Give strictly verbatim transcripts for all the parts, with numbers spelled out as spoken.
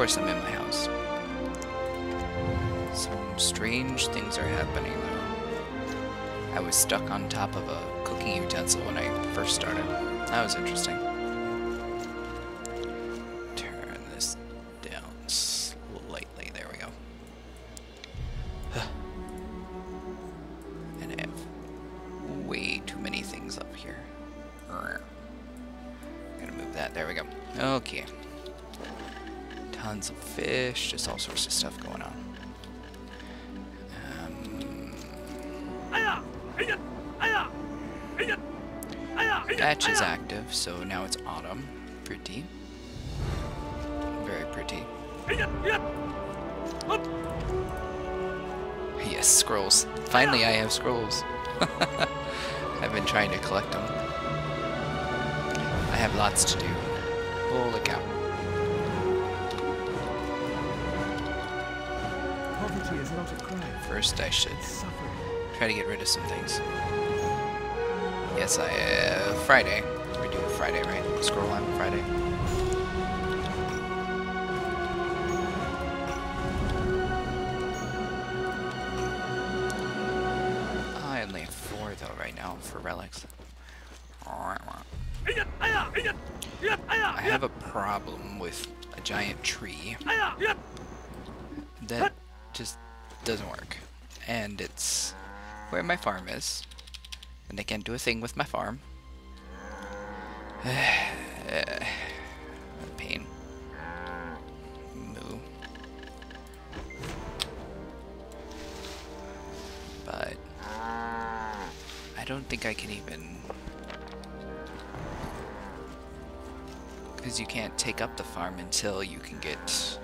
course I'm in my house. Some strange things are happening though. I was stuck on top of a cooking utensil when I first started. That was interesting. Turn this down slightly. There we go. And I have way too many things up here. I'm gonna move that. There we go. Okay. Tons of fish, just all sorts of stuff going on. Um, Batch is active, so now it's autumn. Pretty. Very pretty. Yes, scrolls. Finally I have scrolls. I've been trying to collect them. I have lots to do. Holy cow. Is not a crime. First I should try to get rid of some things. Yes, I, uh, Friday. We're doing Friday, right? Scroll on Friday. I only have four though right now for relics. I have a problem with a giant tree that just doesn't work. And it's where my farm is. And I can't do a thing with my farm. Pain. Moo. But I don't think I can even, because you can't take up the farm until you can get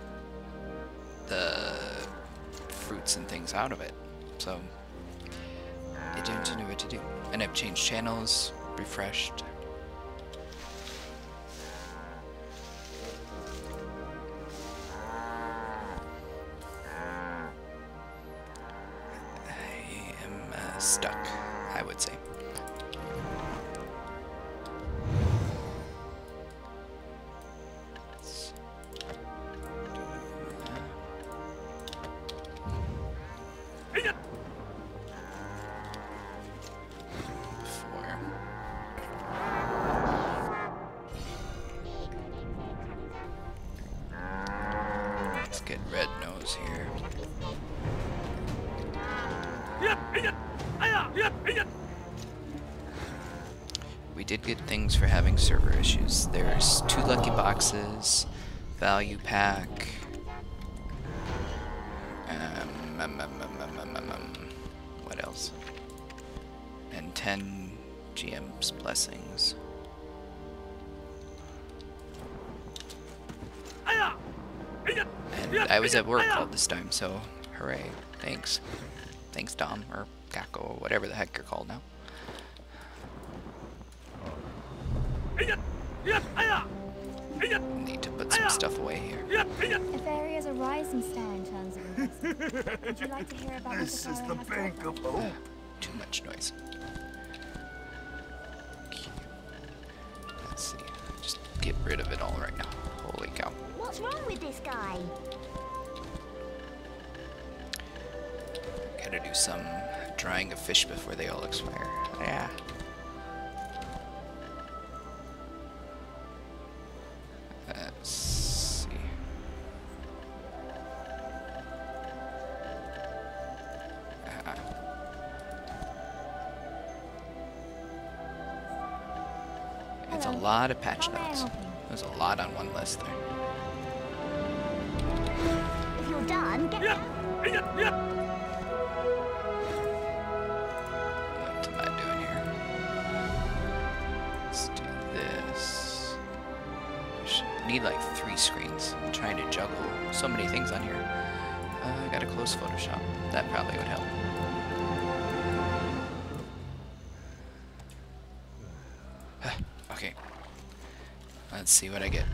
the fruits and things out of it. So I don't know what to do. And I've changed channels, refreshed. I am uh, stuck, I would say. Get Red Nose here. We did good things for having server issues. There's two lucky boxes, value pack, um, um, um, um, um, um, um, what else? And ten G M's blessings. And I was at work all this time, so hooray. Thanks. Thanks, Dom, or Gakko, or whatever the heck you're called now. Need to put some stuff away here. If area is a rising star in terms of investment, would you like to hear about This is the bank of hope. Too much noise. Okay. Let's see. Just get rid of it all right now. Holy cow. What's wrong with this guy? Gotta do some drying of fish before they all expire. Yeah. Let's see. Uh-huh. It's a lot of patch notes. There's a lot on one list there. If you're done, get down. What am I doing here? Let's do this. I need like three screens. I'm trying to juggle so many things on here. Uh, I gotta close Photoshop. That probably would help. Okay. Let's see what I get.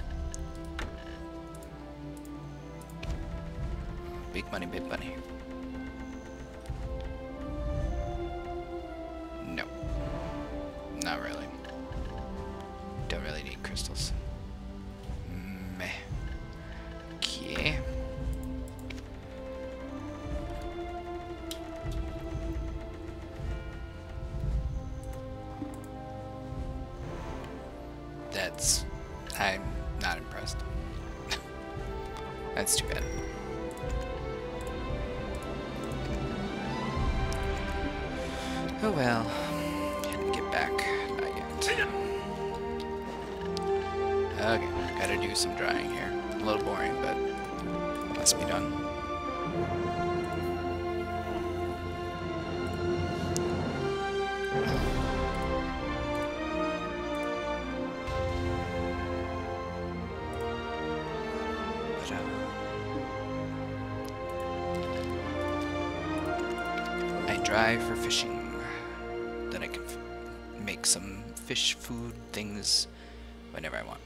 Big money, big money. No. Not really. Don't really need crystals. Meh. That's too bad. Oh well. Can we get back? Not yet. Okay, gotta do some drying here. A little boring, but must be done. I dry for fishing. Then I can f make some fish food things whenever I want.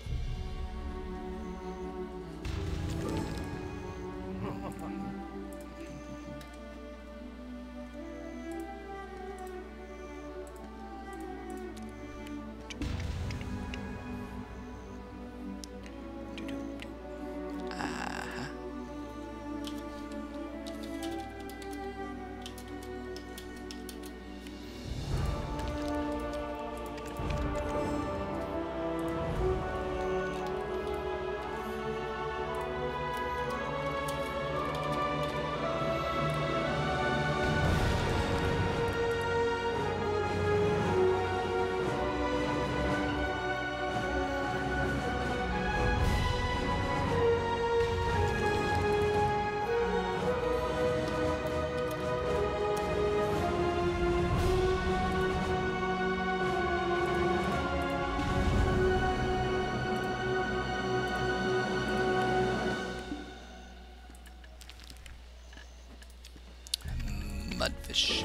Mudfish.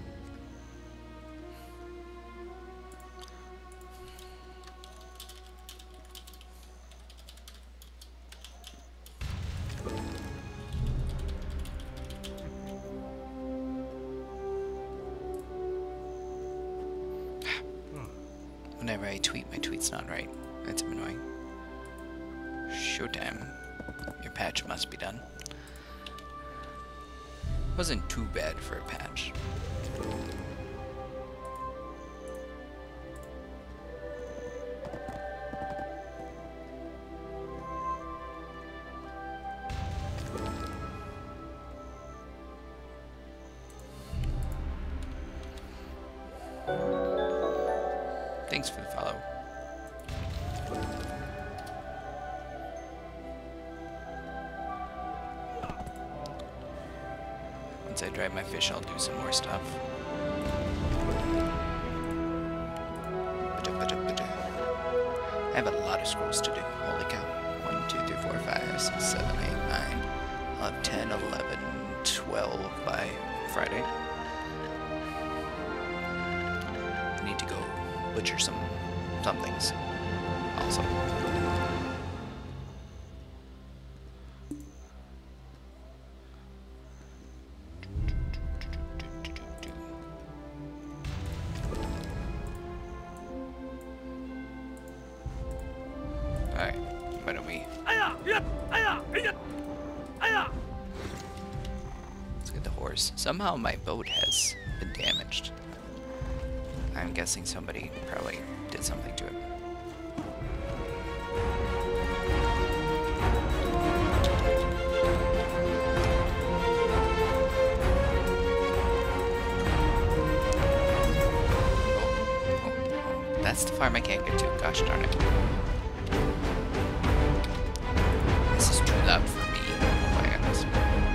Whenever I tweet, my tweet's not right. That's annoying. Showtime. Your patch must be done. Wasn't too bad for a patch. Thanks for the follow. Once I dry my fish, I'll do some more stuff. I have a lot of scrolls to do. Holy cow. one, two, three, four, five, six, seven, eight, nine. I'll have ten, eleven, twelve by Friday. I need to go butcher some, some things also. Alright, why don't we... Let's get the horse. Somehow my boat has been damaged. I'm guessing somebody probably did something to it. Oh, oh, oh. That's the farm I can't get to. Gosh darn it. This is too loud for me. Oh my goodness.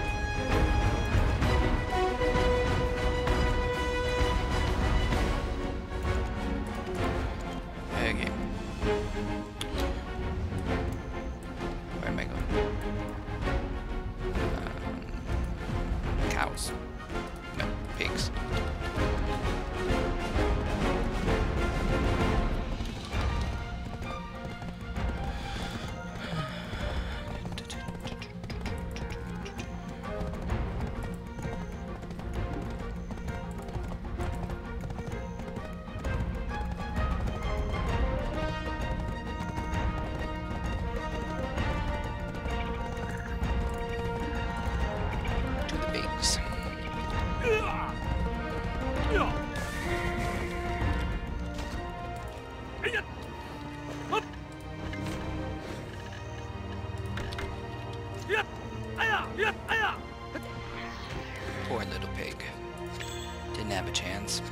Okay. Where am I going? Um, cows. No, pigs. To the pigs. have a chance.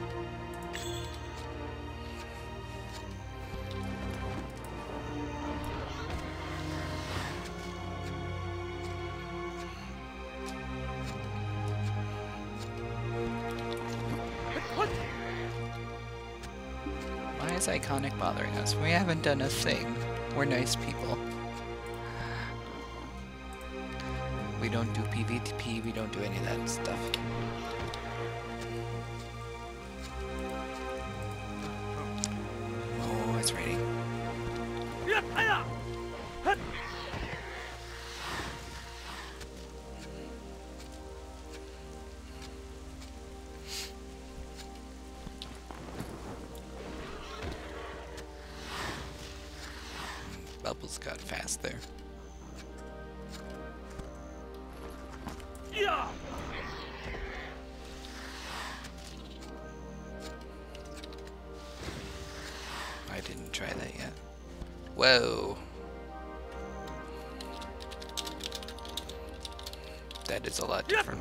Why is Iconic bothering us? We haven't done a thing. We're nice people. We don't do PvP, we don't do any of that stuff. Oh, it's raining. Bubbles got fast there. I didn't try that yet. Whoa. That is a lot different.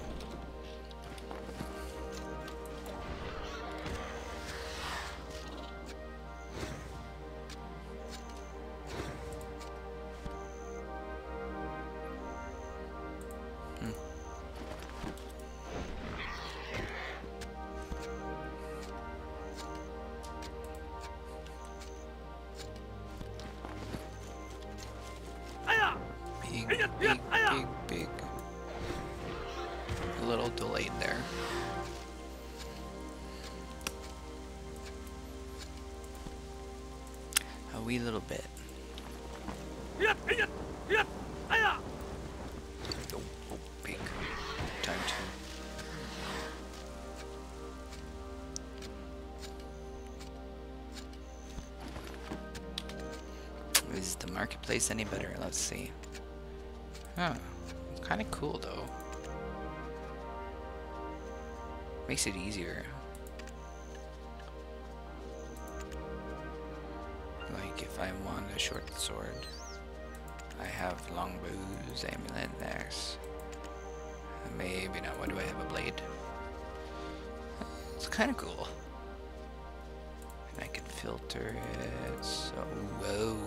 Big, big, big, big. A little delayed there. A wee little bit. Oh, oh, big. Time to. Is the marketplace any better? Let's see. Huh. Kind of cool though. Makes it easier. Like if I want a short sword, I have long bows, amulet, axe. Maybe not. What do I have? A blade? It's kind of cool. And I can filter it. So whoa.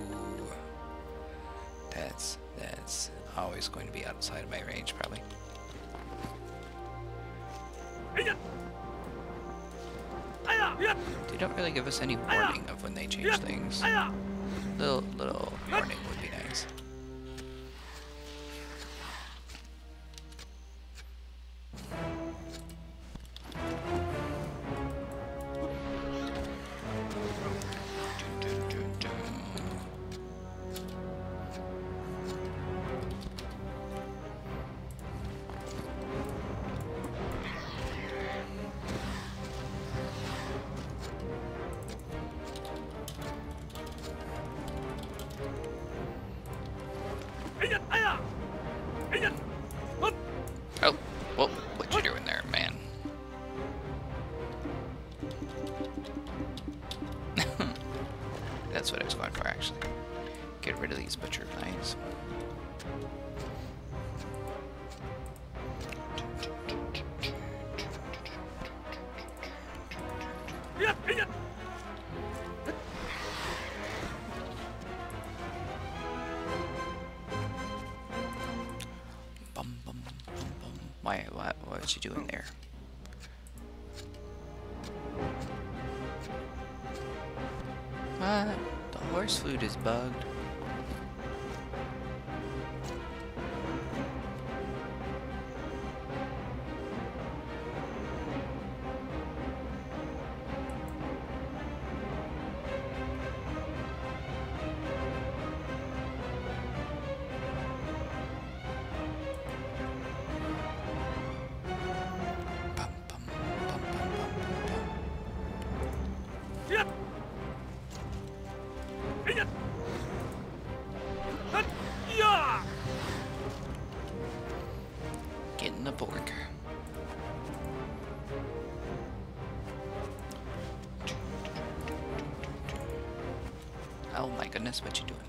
That's that's always going to be outside of my range, probably. They don't really give us any warning of when they change things. Little little warning would be nice. Oh, well, what you doing there, man? That's what I was going for, actually. Get rid of these butcher knives. Bum, bum, bum, bum. Why, what, what was you doing there? What? The horse food is bugged. Bum, bum, bum, bum, bum, bum. Getting the pork. Oh my goodness, what you doing?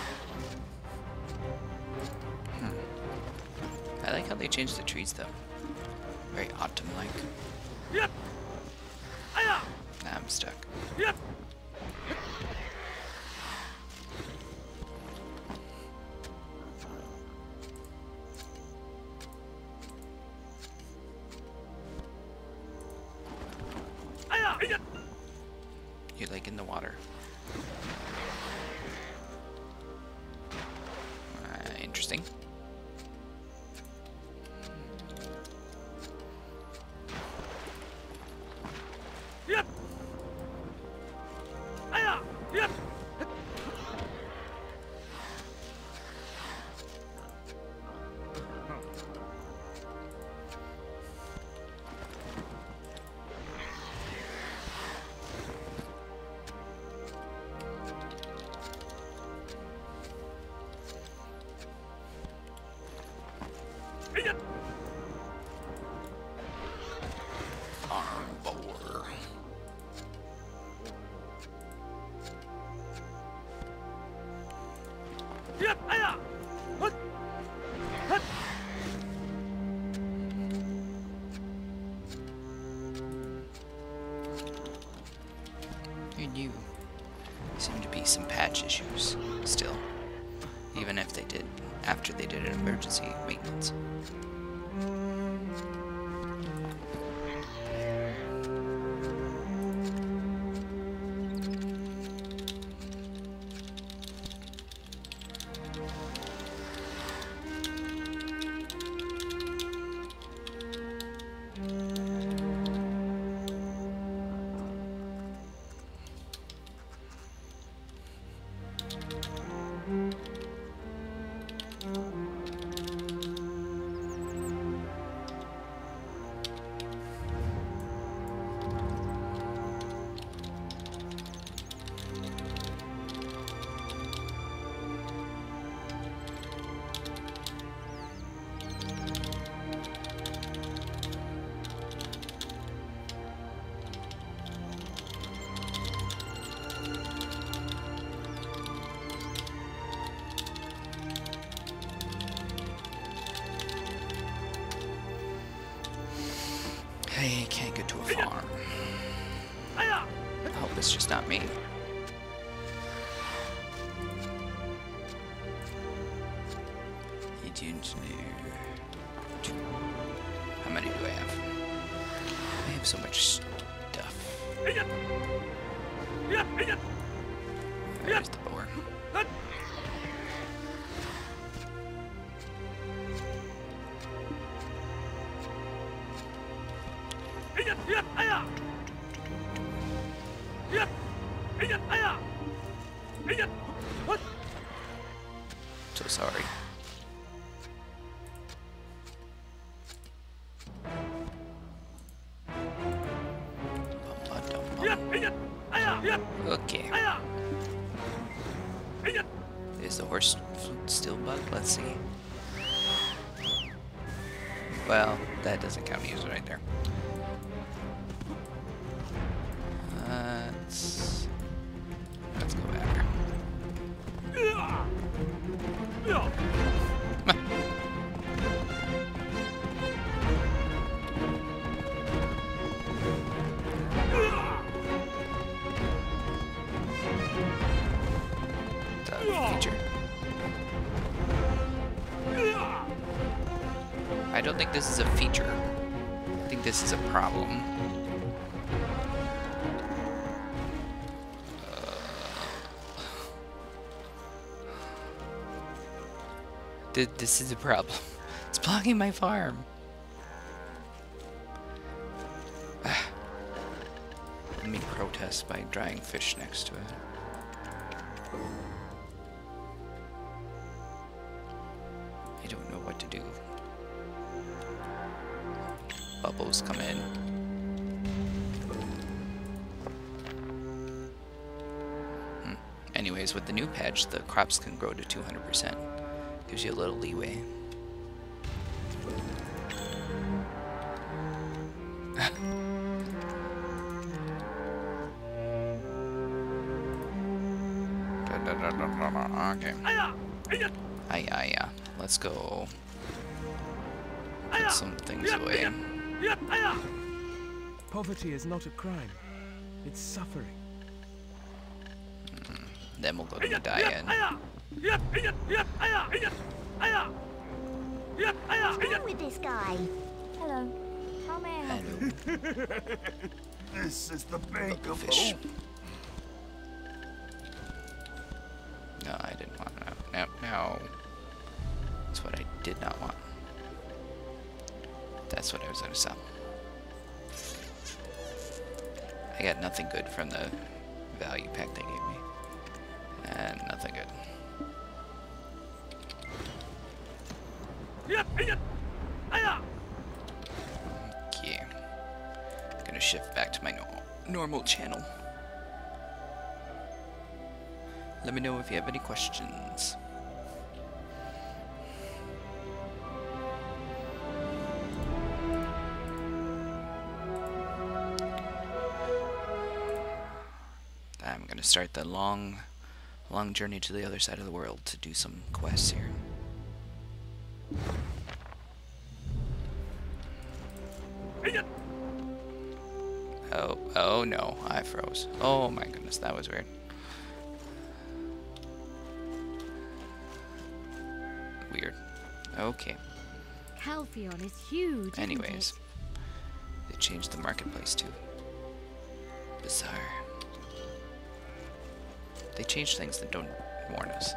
Hmm. I like how they changed the trees though. Very autumn-like. Nah, I'm stuck. You like in the water. Uh, interesting. Farm boar. You knew. Seem to be some patch issues still, even if they did after they did an emergency maintenance. I can't get to a farm. I hope it's just not me. Engineer. How many do I have? I have so much stuff. There's the boar. So sorry. Okay. Is the horse still bugged? Let's see. Well, that doesn't count as right there. Uh, let's, let's go after. Feature. I don't think this is a feature. I think this is a problem. Uh, th this is a problem. It's blocking my farm. Let me protest by drying fish next to it. I don't know what to do. Bubbles come in. Hmm. Anyways, with the new patch, the crops can grow to two hundred percent. Gives you a little leeway. Okay. Aye, aye, yeah. Let's go put some things away. Poverty is not a crime. It's suffering. Then we'll go to the die-in. What's wrong with this guy? Hello. How may I help Hello, This is the bank of fish. hope. No, I didn't want that. No, no. That's what I did not want. That's what I was going to sell. I got nothing good from the value pack they gave me. And nothing good. Okay. I'm gonna shift back to my no normal channel. Let me know if you have any questions. I'm gonna start the long, long journey to the other side of the world to do some quests here. Oh, oh no, I froze. Oh my goodness, that was weird. Weird. Okay. Calpheon is huge. isn't Anyways, it? they changed the marketplace too. Bizarre. They change things that don't warn us.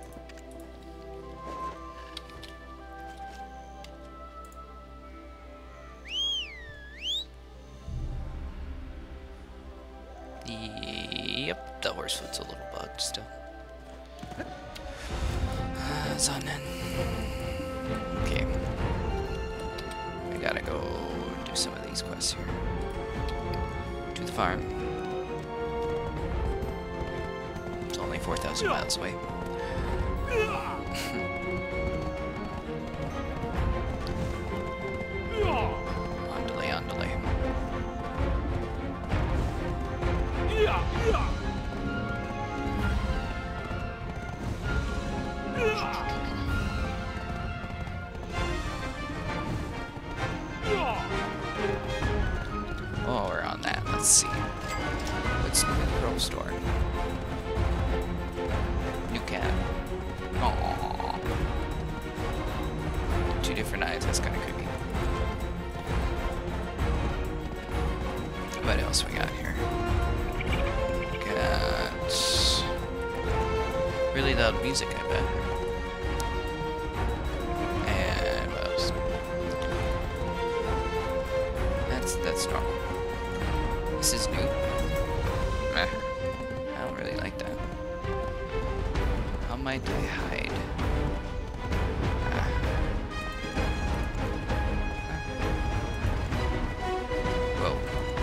Yep, the horsefoot's a little bugged still. Uh, Zanen. Okay. I gotta go do some of these quests here. To the farm. It's only four thousand miles away. Andale, andale. Oh, we're on that. Let's see. What's in the Pro Store? New cat. Aww. Two different eyes. That's kind of creepy. What else we got here? Got really loud music, I bet. And what else? That's that's normal. This is new. Meh. I don't really like that. How might I hide? Ah. Whoa.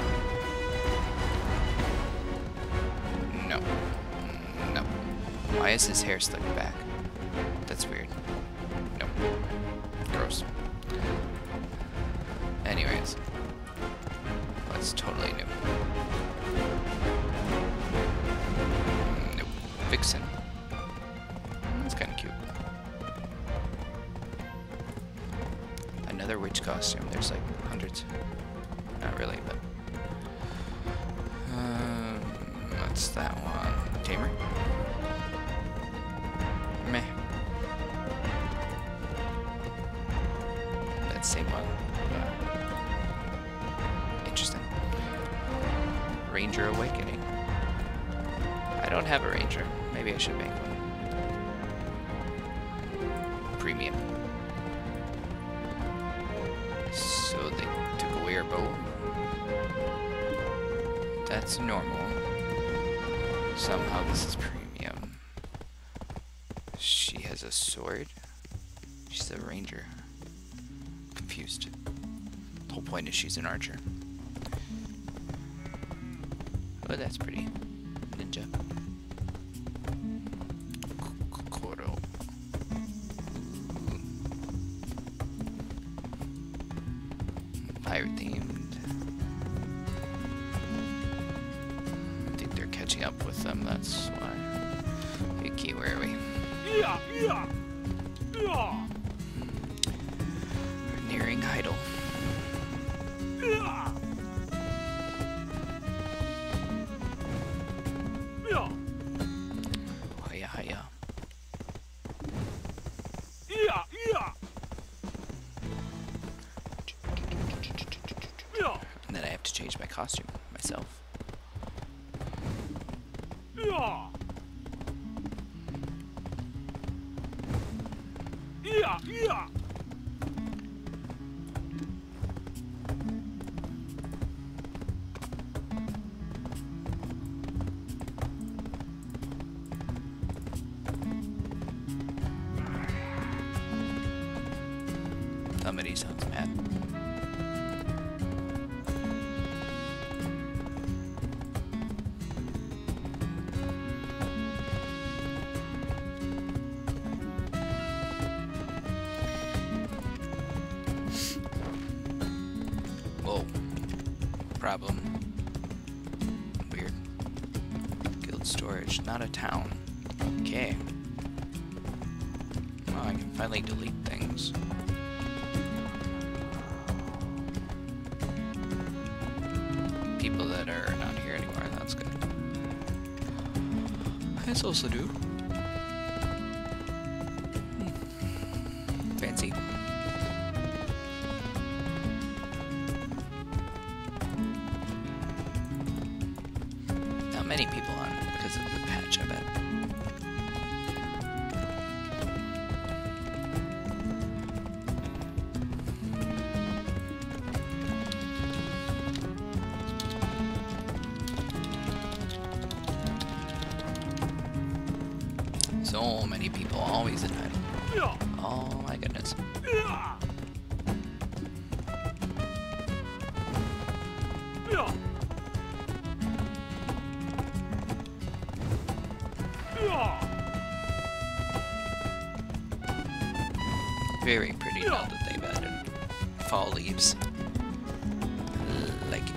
No. No. Why is his hair slicked back? That's weird. No. Gross. Anyways. That's totally new. Nope. Vixen. That's kind of cute. Another witch costume. There's like hundreds. Not really, but. Um, what's that one? Tamer? Meh. That same one. Yeah. Interesting. Ranger Awakening. I don't have a Ranger. Maybe I should make one. Premium. So they took away her bow. That's normal. Somehow this is premium. She has a sword. She's a ranger. Confused. The whole point is she's an archer. Oh, that's pretty. Ninja. Kokoro. Pirate themed. I think they're catching up with them, that's why. Okay, where are we? Yeah, yeah, yeah. We're nearing Heidel. costume myself. Yeah. Yeah, yeah. Somebody sounds mad. Whoa. Problem. Weird. Guild storage, not a town. Okay. Well, I can finally delete things. People that are not here anymore, that's good. That's also do. Hmm. Fancy. Not many people on because of the patch, I bet. So many people always in hiding. Oh my goodness. Very pretty now that they've added fall leaves. Like it.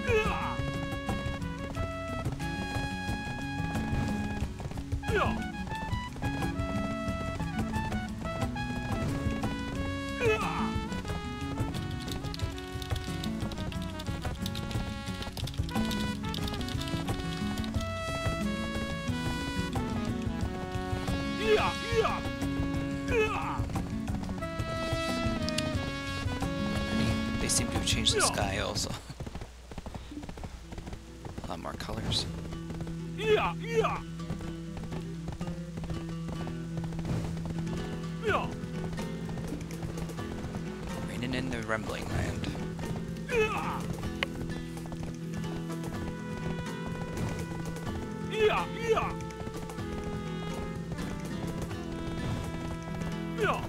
They seem to have changed the sky also. A lot more colors. Yeah, yeah. Yeah. Raining in the Rumbling Land. Yeah. Yeah, yeah. Yeah.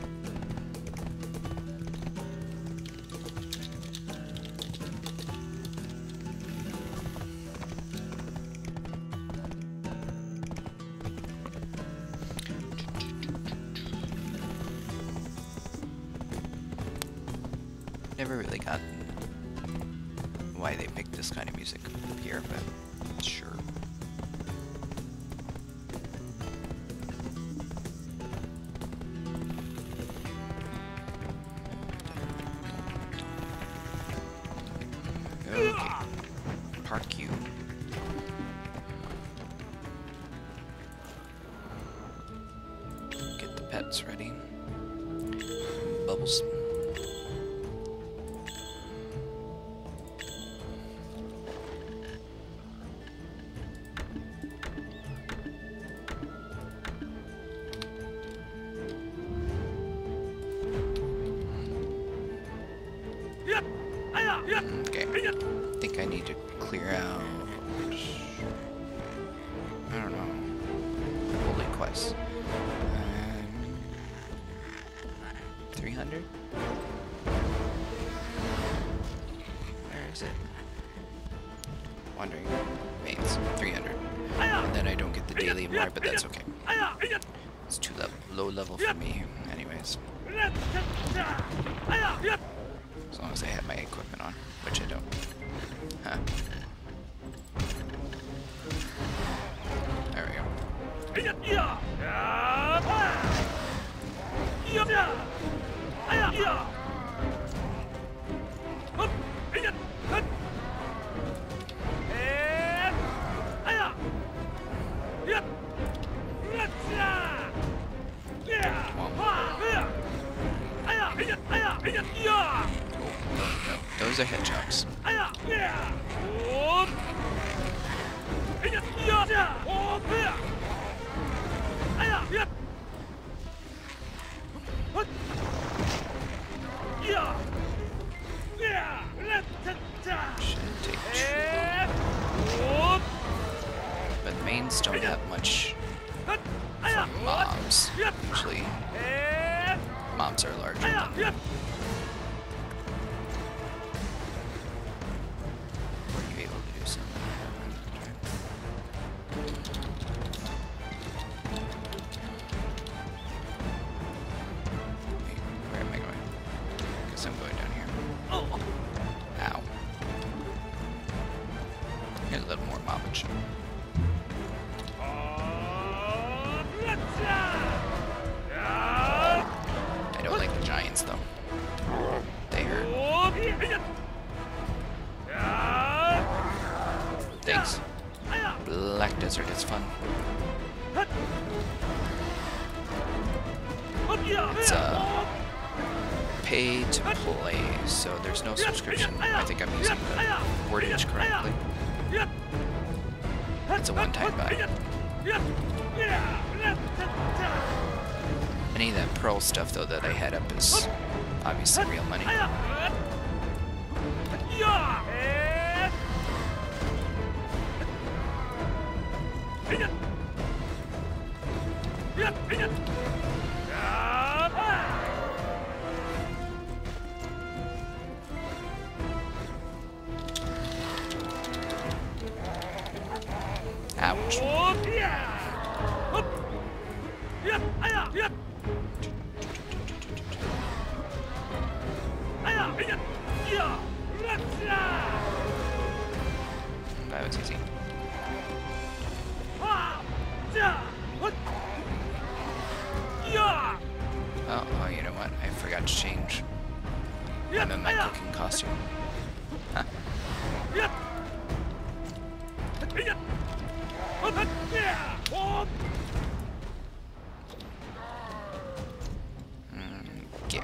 Never really gotten why they picked this kind of music here, but sure. Okay. Park you. Get the pets ready. Bubbles. Okay, I think I need to clear out, I don't know, holy quest. Um, three hundred? Where is it? Wandering Mains, three hundred. And then I don't get the daily more, but that's okay. It's too low, low level for me, anyways. As long as I have my equipment on, which I don't. Huh. There we go. no, those are hedgehogs. Shouldn't take too long. But mains don't have much from mobs. Usually, mobs are larger than them. Were you able to do something? Wait, where am I going? Guess I'm going down here. Ow. Here's a little more mobbage. I don't like the giants though. They hurt. Thanks. Black Desert is fun. It's uh, pay to play, so there's no subscription. I think I'm using the wordage correctly. It's a one-time buy. Any of that Pearl stuff, though, that I had up is obviously real money. Ouch. That was easy. Oh, oh, you know what? I forgot to change. I'm in my cooking costume. Huh. Mm, get.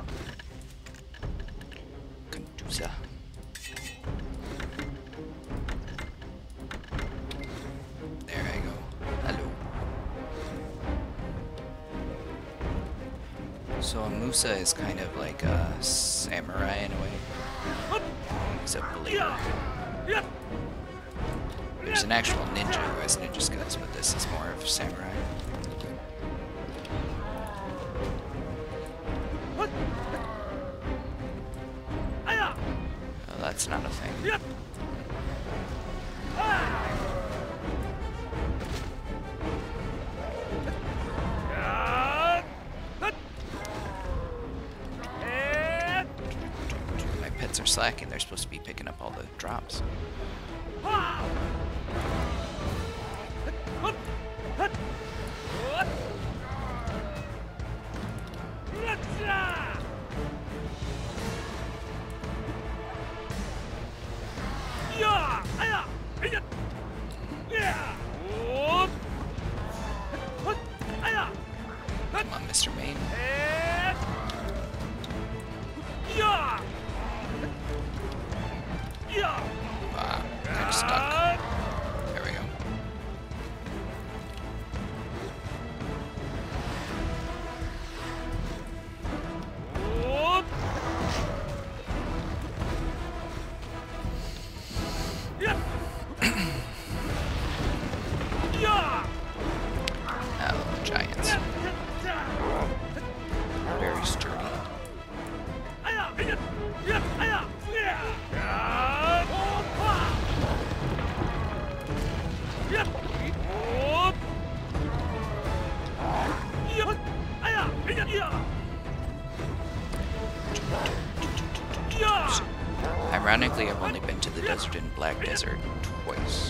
Condusa. There I go. Hello. So a Musa is kind of like a samurai in a way. He's a believer. There's an actual ninja who has ninja skills, but this is more of samurai. Oh, that's not a thing. My pets are slacking. They're supposed to be picking up all the drops. Come on, Mister Main. Ah, kind of stuck. There we go. Oh, giants. Very sturdy. Ironically, I've only been to the desert in Black Desert twice.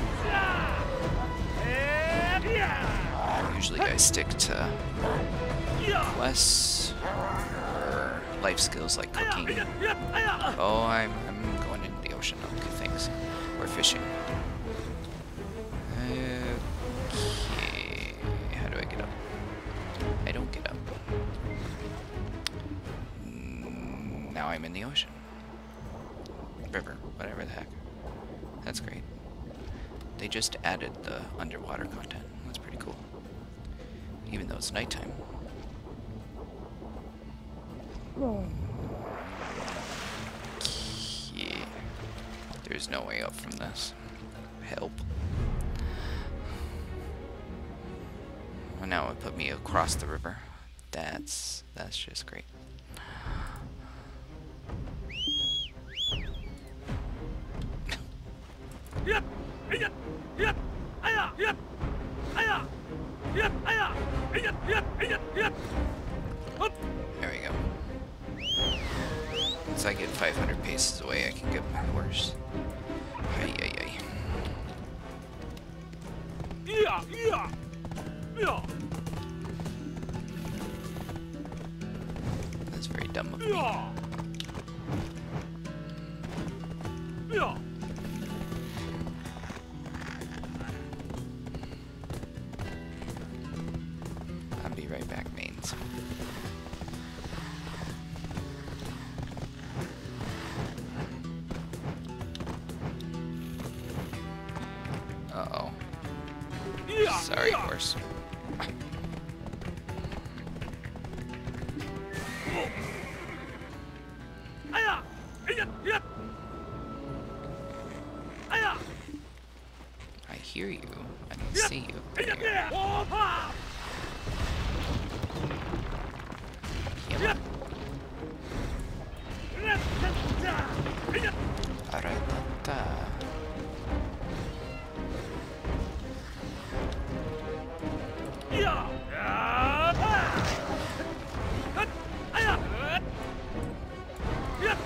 Usually I stick to quests or life skills like cooking. Oh, I'm, I'm going into the ocean. Okay, thanks. Or fishing. Okay. How do I get up? I don't get up. Mm, now I'm in the ocean. river, whatever the heck. That's great. They just added the underwater content. That's pretty cool. Even though it's nighttime. Yeah. There's no way up from this. Help. Well, now it put me across the river. That's that's just great. There we go. Once I get five hundred paces away, I can get my horse. Ay, ay, ay. Yeah, yeah, yeah. That's very dumb of me. Yeah. Yeah. I'll be right back, mains. Uh-oh. Yeah. Sorry, yeah. horse. Aya. Yeah, yeah. Aya. I hear you. I don't see you. Yeah, There. yeah. Oh, ha. Yep. Yeah. Yeah. Yeah. Aratata. Yeah. Aya. Yeah.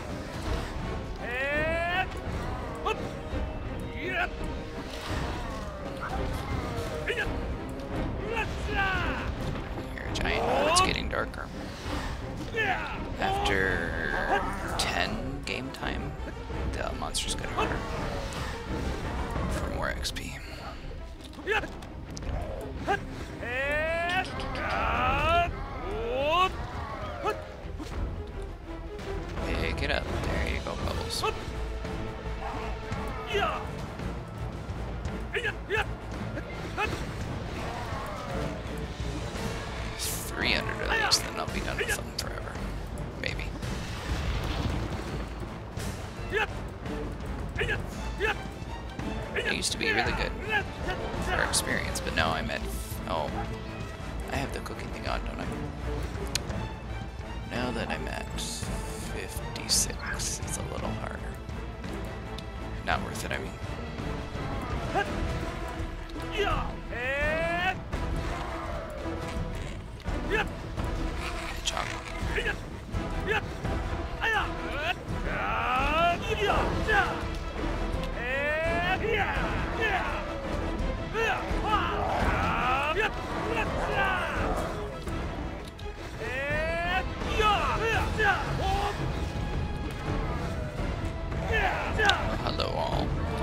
And up. Yeah. Yeah. You're a giant. Oh, it's getting darker. Yeah. After ten game time, the monsters get harder. For more X P. Yeah. And up. Pick it up. There you go, Bubbles. Yeah. Yeah. Yeah. three hundred at least, then I'll be done with them forever. Maybe. I used to be really good for experience, but now I'm at... Oh. I have the cooking thing on, don't I? Now that I'm at fifty-six, it's a little harder. Not worth it, I mean. Yeah. And yeah. Good job. Yeah. Yeah. Aya. Yeah. Yeah. And yeah. Yeah. Yeah. Ah. Yeah. Yeah. And yeah. Yeah. Yeah. Oh. Yeah. Yeah. Hello, all.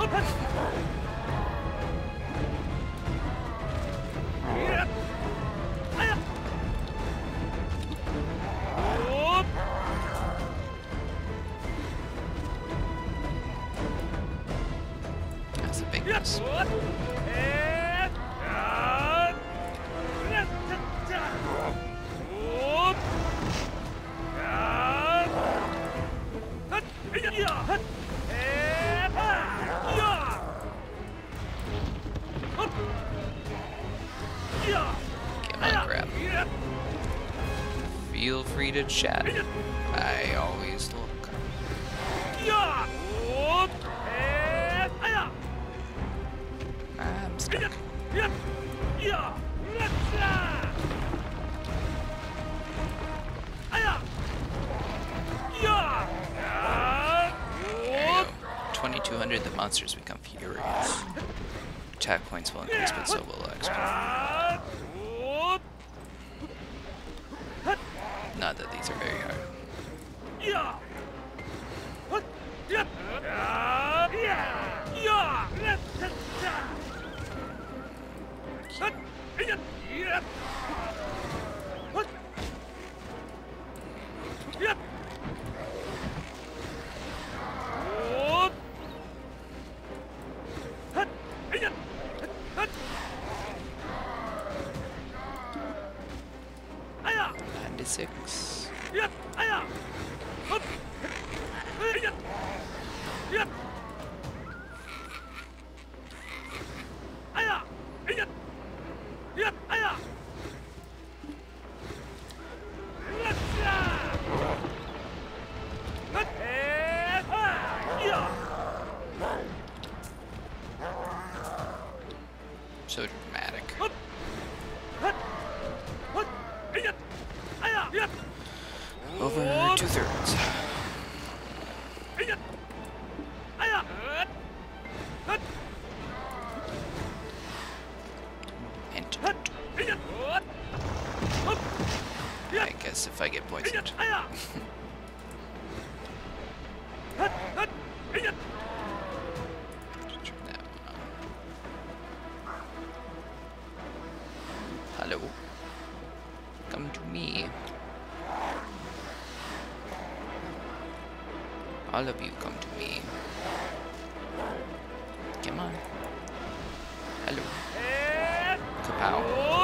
Yeah. Aya. Oh. That's a big Yeah. miss. And uh, oh. And yeah. And yeah. Yeah. Get on, grab. Feel free to chat. I always look. Yeah. Oh. And yeah. I'm stuck. Yeah. Yeah. Aya. Yeah. There you go. twenty-two hundred, the monsters become furious. Attack points will increase, but so will X P. Not that these are very hard. Yeah. Yeah. Yeah. Yeah. Yeah. Thanks. Yep. Aya. Hup. Yep. Yep. Aya. Yep. Yep. Aya. So dramatic. Over two thirds. And I guess if I get poisoned. Turn that one on. Hello. Come to me. All of you come to me. Come on. Hello. Kapow.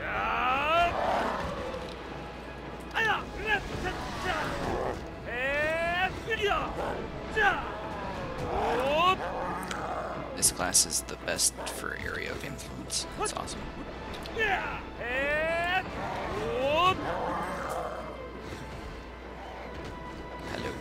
This class is the best for area of influence. It's awesome. Hello.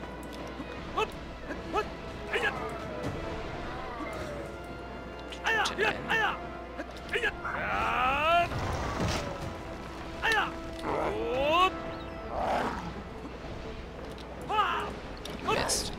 Missed.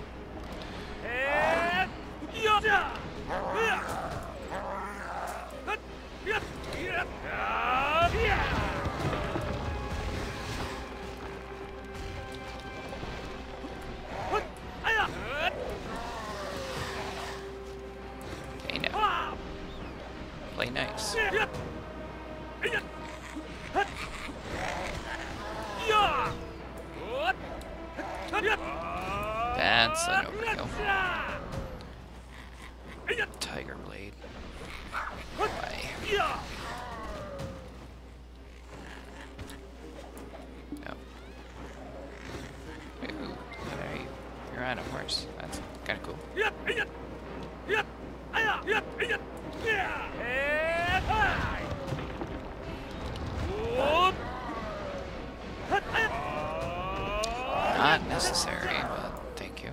Hey now. Play nice. That's an overkill. Tiger Blade. Why? No. Ooh, what are you? You're on a horse. That's kind of cool. Not necessary, but thank you.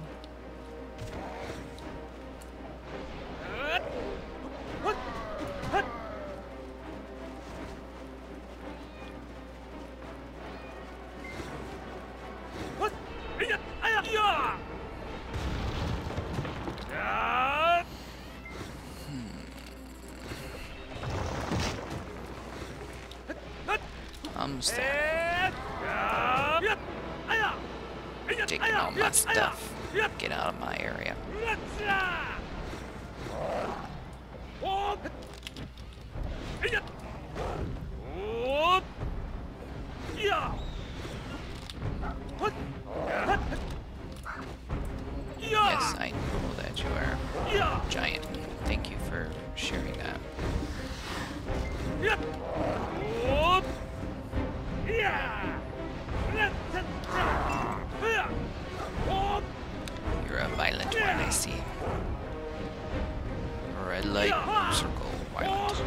Almost there. Taking all my stuff. Get out of my area. Yes, I know that you are giant. Thank you for sharing that. You're a violent one, I see. Red light, circle, violent.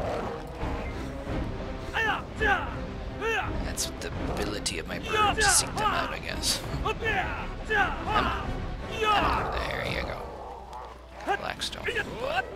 That's the ability of my bird to seek them out, I guess. Come on. There you go. Blackstone. But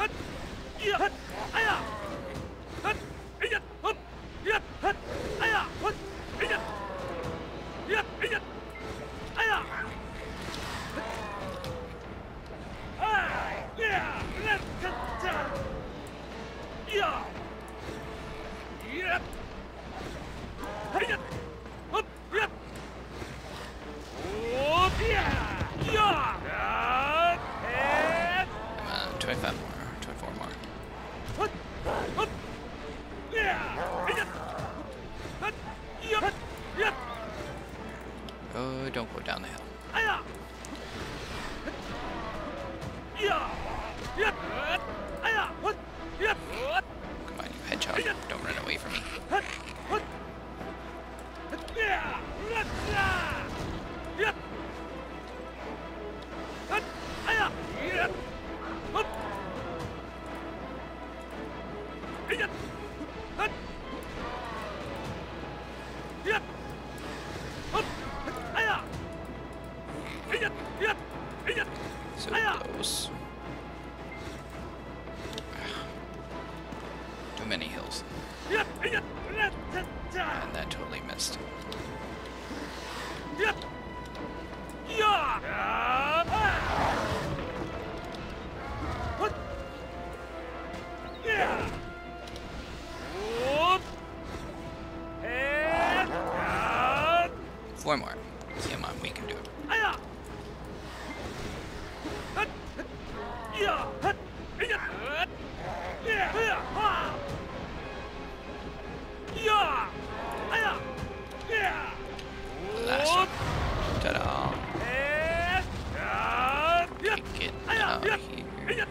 Yeah. Come on, twenty-five more, twenty-four more. Oh, don't go down the hill. Come on, you hedgehog. Don't run away from me. So close. Too many hills. And that totally missed. Four more. Come on, we can do it. Last one. Ta-da. Get out of here.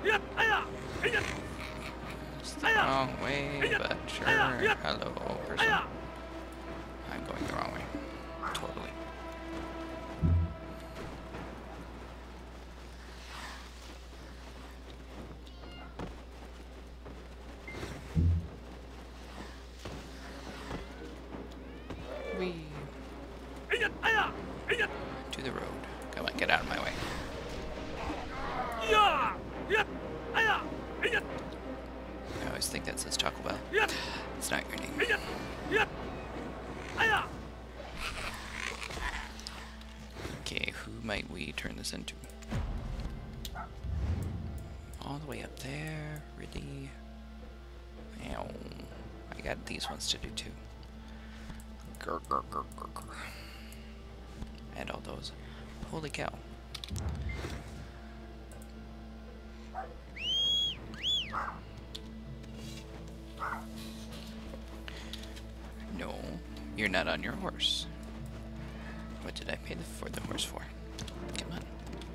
It's the wrong way, but sure. Hello, person. I'm going the wrong way. Totally. Whee. To the road. Come on, get out of my way. I always think that says Taco Bell. It's not your name. Okay, who might we turn this into? All the way up there, really? Ow. I got these ones to do too. Grr, grr, grr, grr, grr. And all those. Holy cow. No, you're not on your horse. What did I pay the, for the horse for? Come on.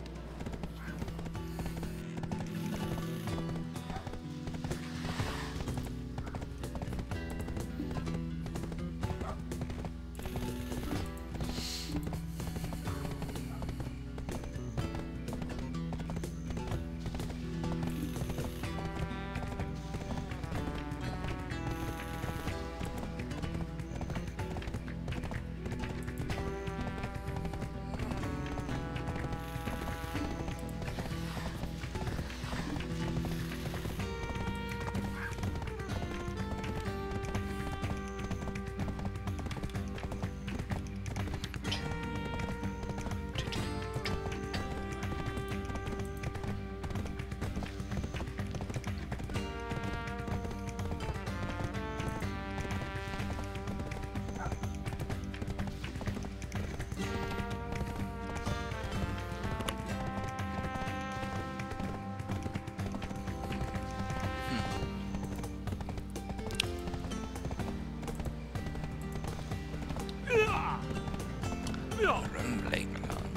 Rumbling land.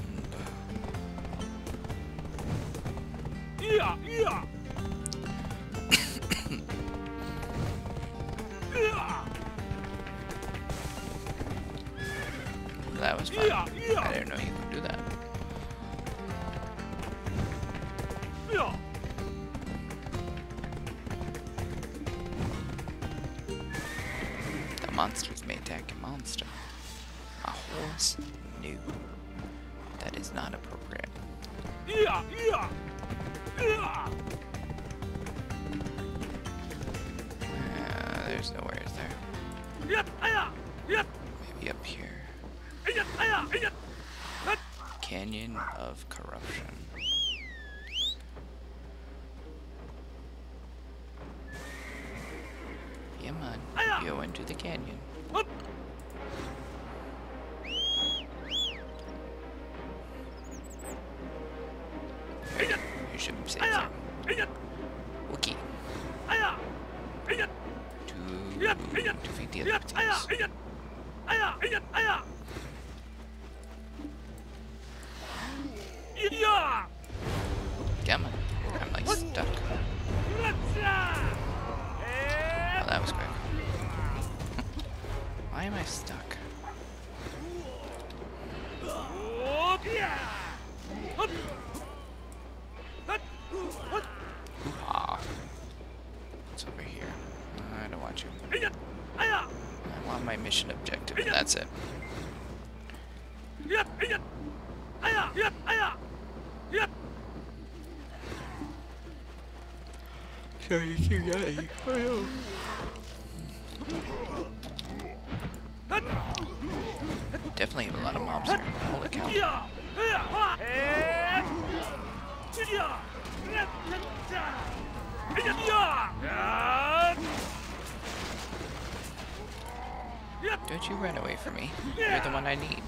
Yeah, yeah. That was fun. Yeah, yeah. I didn't know you could do that. Yeah. The monsters may attack a monster. A horse? No. That is not appropriate. Yeah, yeah. Yeah. Uh, there's nowhere, is there? Yeah, yeah. Yeah. Maybe up here. Yeah, yeah. Yeah. Canyon of Corruption. Come on, go into the canyon. Wookie. Aya! Aya! To defeat the other teams. Aya! Aya! Aya! Yeah! Come on. I'm like stuck. Oh, that was quick. Why am I stuck? Hoo-ha. What's over here? I don't want you. I want my mission objective, and that's it. Sorry, too yelling. Definitely have a lot of mobs here. Holy cow. Don't you run away from me. You're the one I need.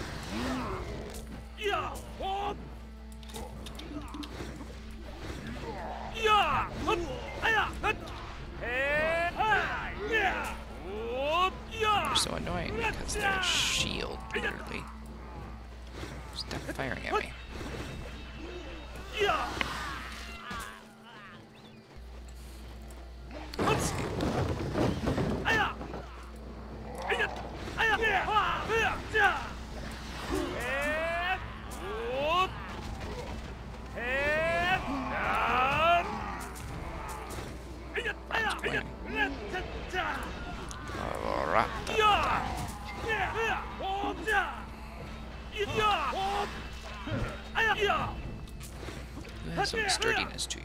They're so annoying because their shield literally stop firing at me. Let's see. You have some sturdiness to you.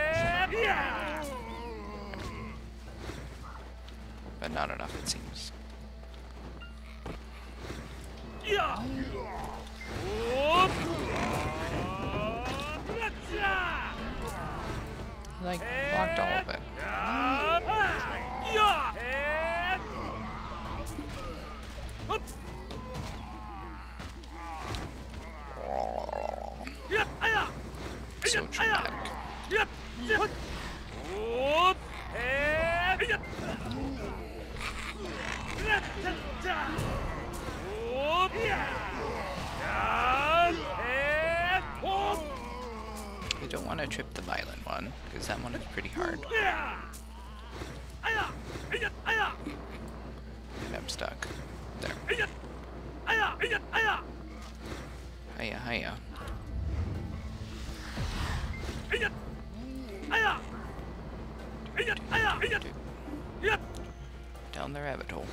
But not enough, it seems. Like, blocked all of it. So dramatic. You don't want to trip the violent one, because that one is pretty hard. And I'm stuck. There. Hiya, hiya. Down the rabbit hole.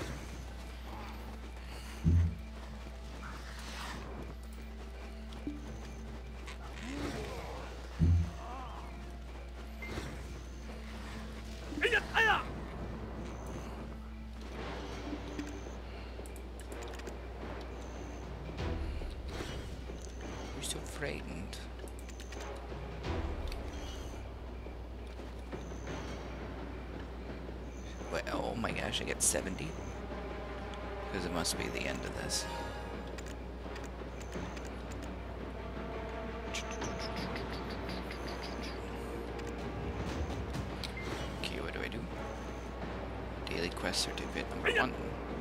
You're so frightened. Wait, oh my gosh, I get seventy? Because it must be the end of this. Okay, what do I do? Daily quest certificate number one.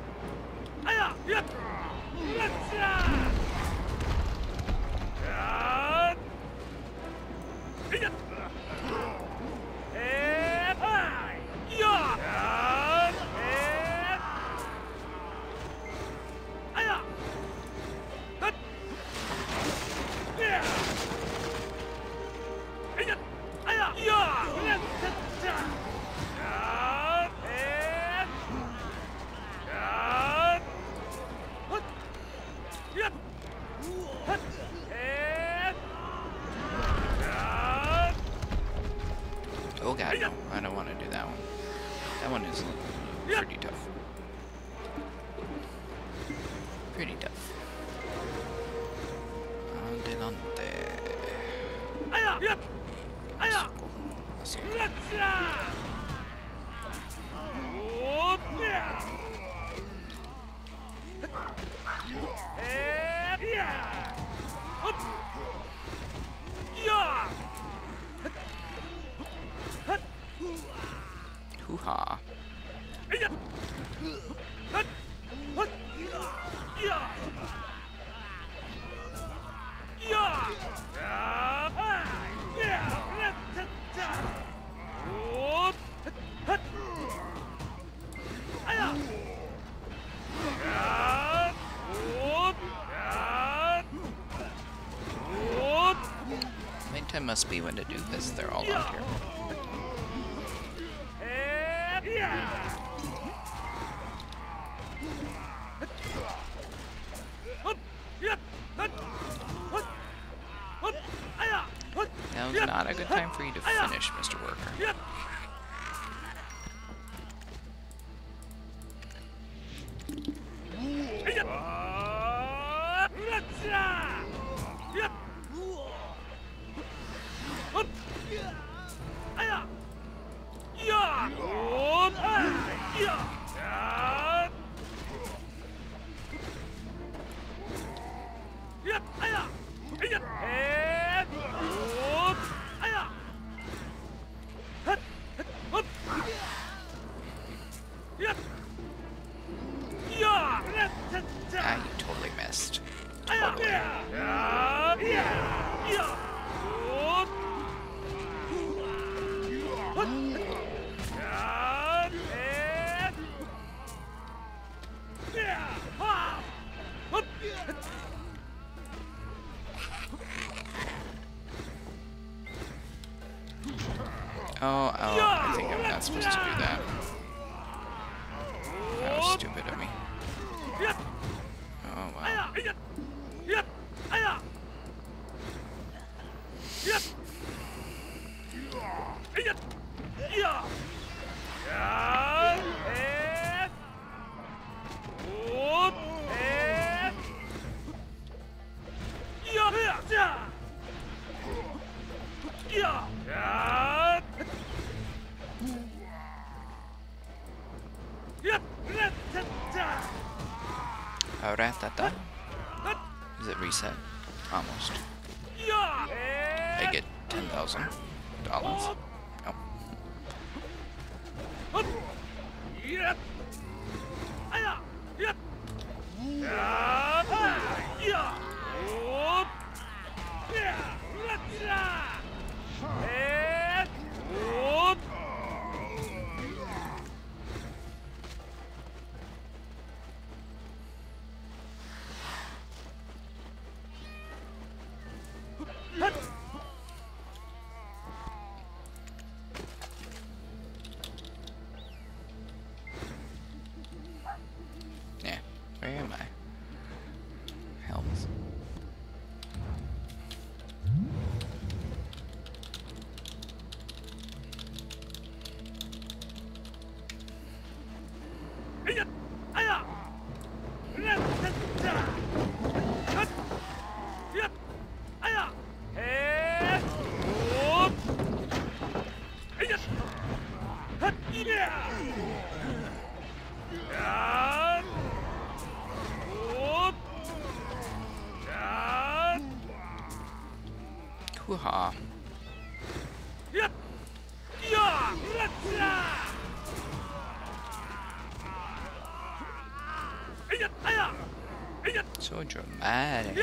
Oh god, no. I don't want to do that one. That one is pretty tough. Pretty tough. Adelante. Let's go. it must be when to do this. They're all out here. Now's not a good time for you to finish, Mister Worker. Ah, you totally missed. Totally. Oh, oh, I think I'm not supposed to do that. That was stupid of me. Oh, wow. Ratata. Is it reset? Almost. I get ten thousand dollars. Oh. Yeah, where am I? Helms. Hoo-ha. So dramatic.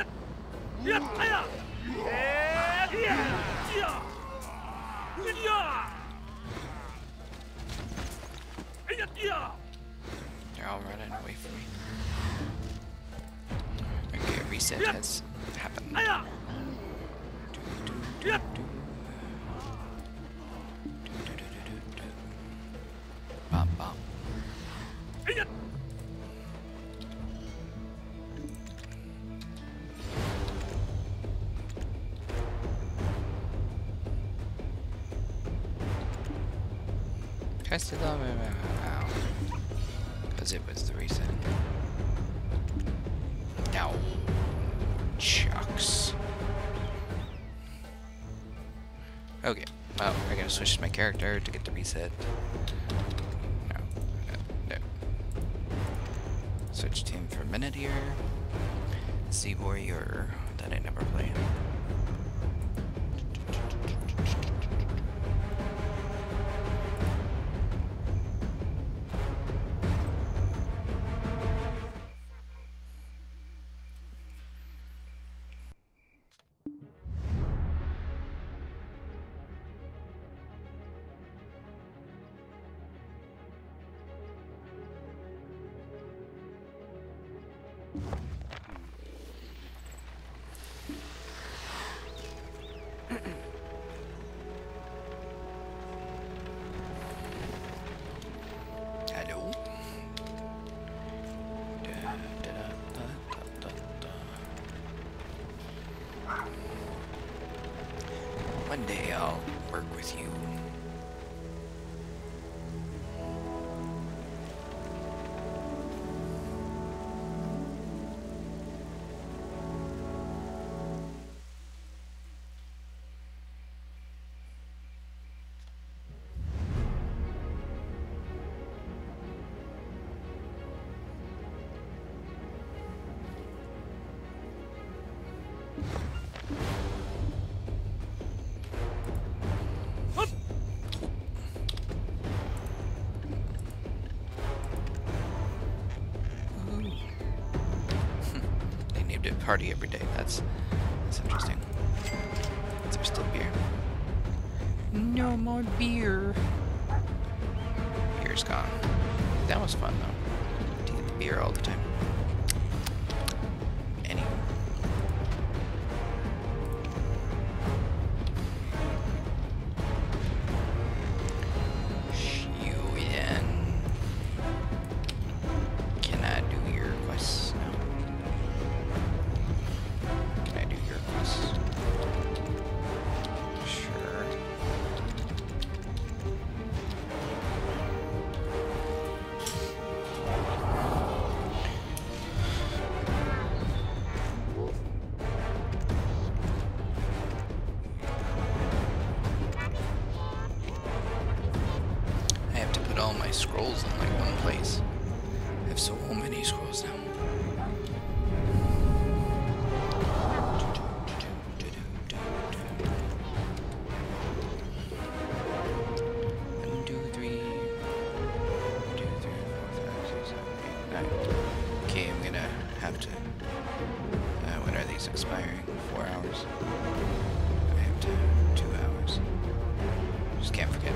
They're all running away from me. Okay, a reset has happened. Bum, bum. Press it on now. Because it was the reason. Now. Chucks. Okay. Well, I gotta switch my character to get the reset. No. No. No. Switch team for a minute here. Sea Warrior that I never played. One day I'll work with you. Party every day. That's that's interesting. Is there still beer? No more beer. Beer's gone. That was fun though. To get the beer all the time. Anyway. Shoo-yen. Can I do your quests now? Sure. I have to put all my scrolls in like one place. I have so many scrolls now. Okay, I'm gonna have to. Uh, when are these expiring? Four hours. I have to. Two hours. Just can't forget.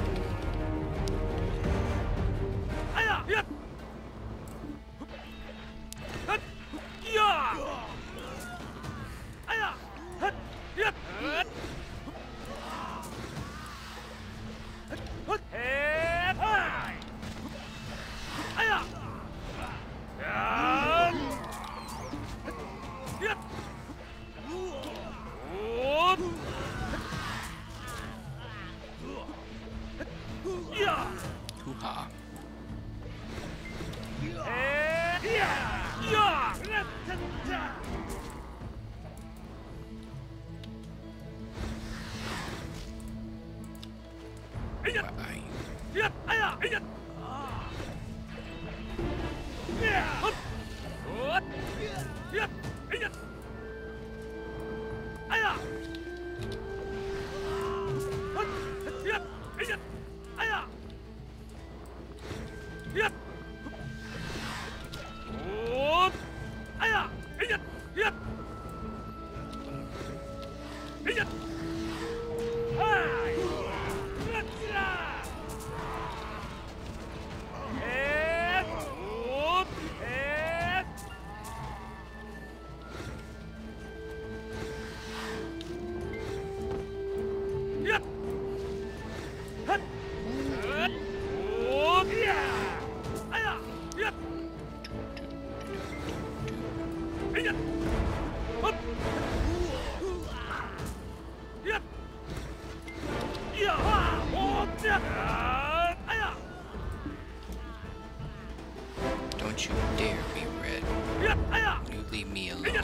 Hoo-ha. Don't you dare be red. You leave me alone.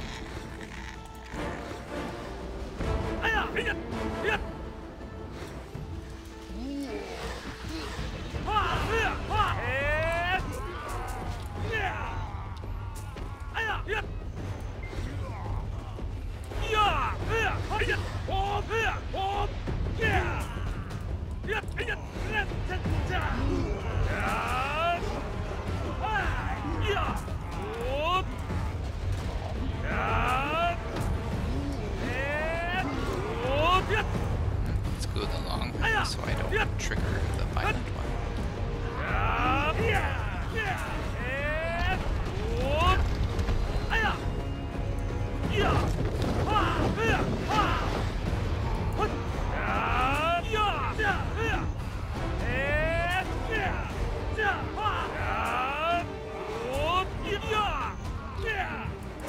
Let's go the long way so I don't trigger the violent one.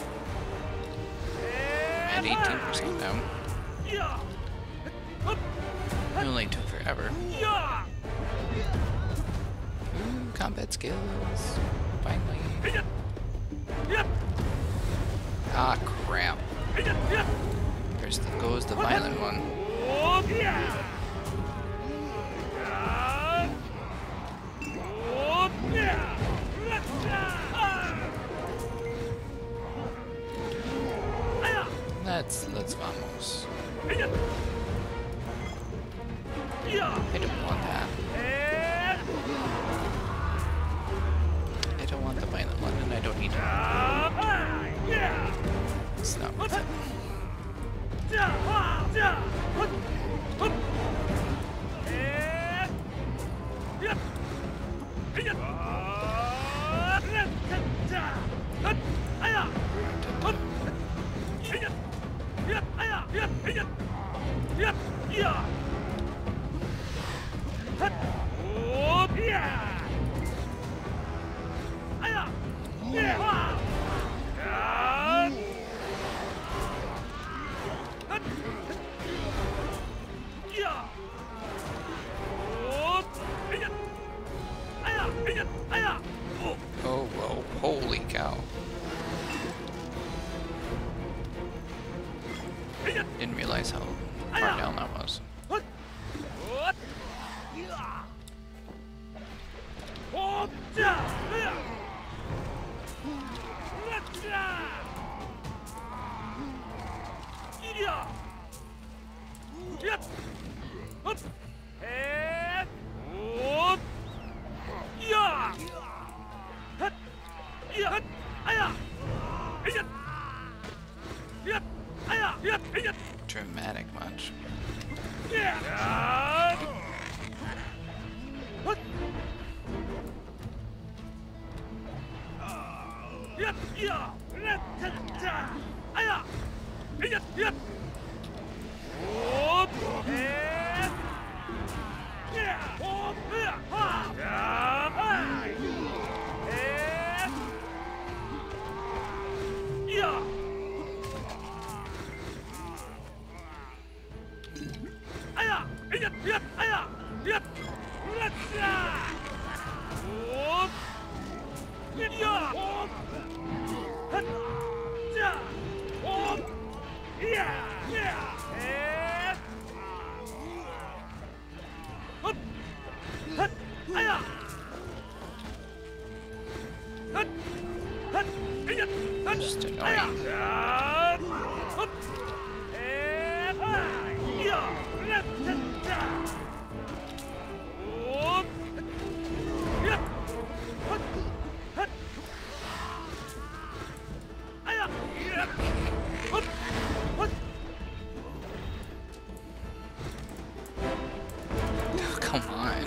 I'm at eighteen percent now. only took forever. Yeah. Ooh, combat skills. Finally. Yeah. Ah, crap. Yeah. There goes the violent one. Oh, yeah. Oh, yeah. Let's let's vamos. Yeah. I don't want that. I don't want the violent one, and I don't need it. It's not worth it. Oh, whoa, holy cow. Didn't realize how far down that was. Dramatic much. Just annoying. Oh, come on.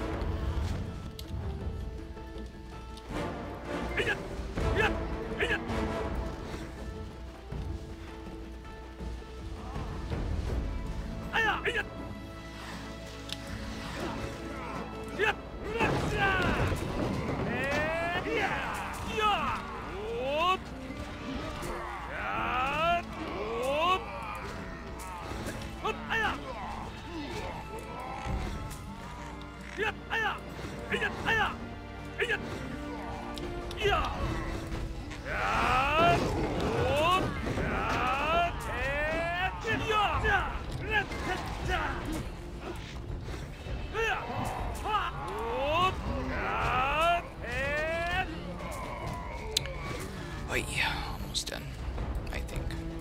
Oh yeah, almost done, I think.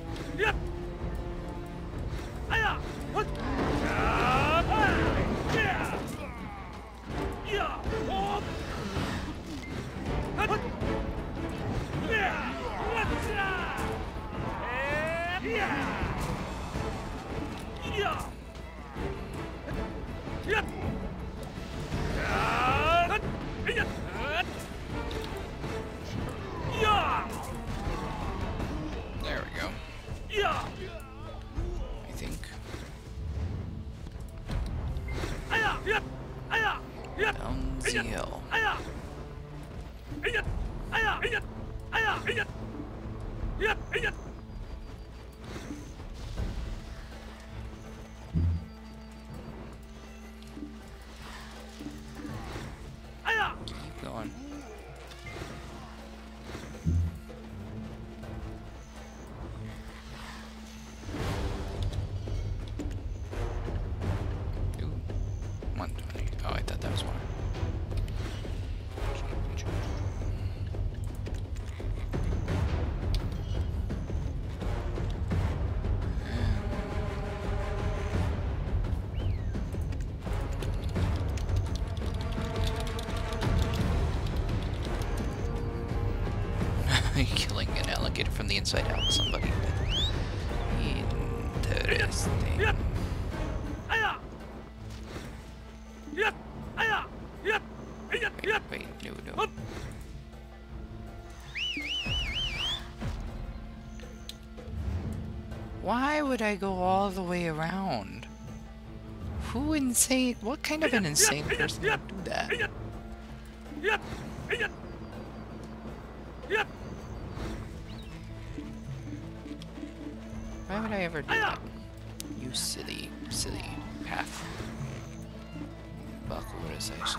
There we go. I think. Down the hill. get it from the inside out. Somebody. Interesting. Wait, wait, no, no. Why would I go all the way around? Who insane? What kind of an insane person would do that? Why would I ever do that? You silly, silly path. Baku realization.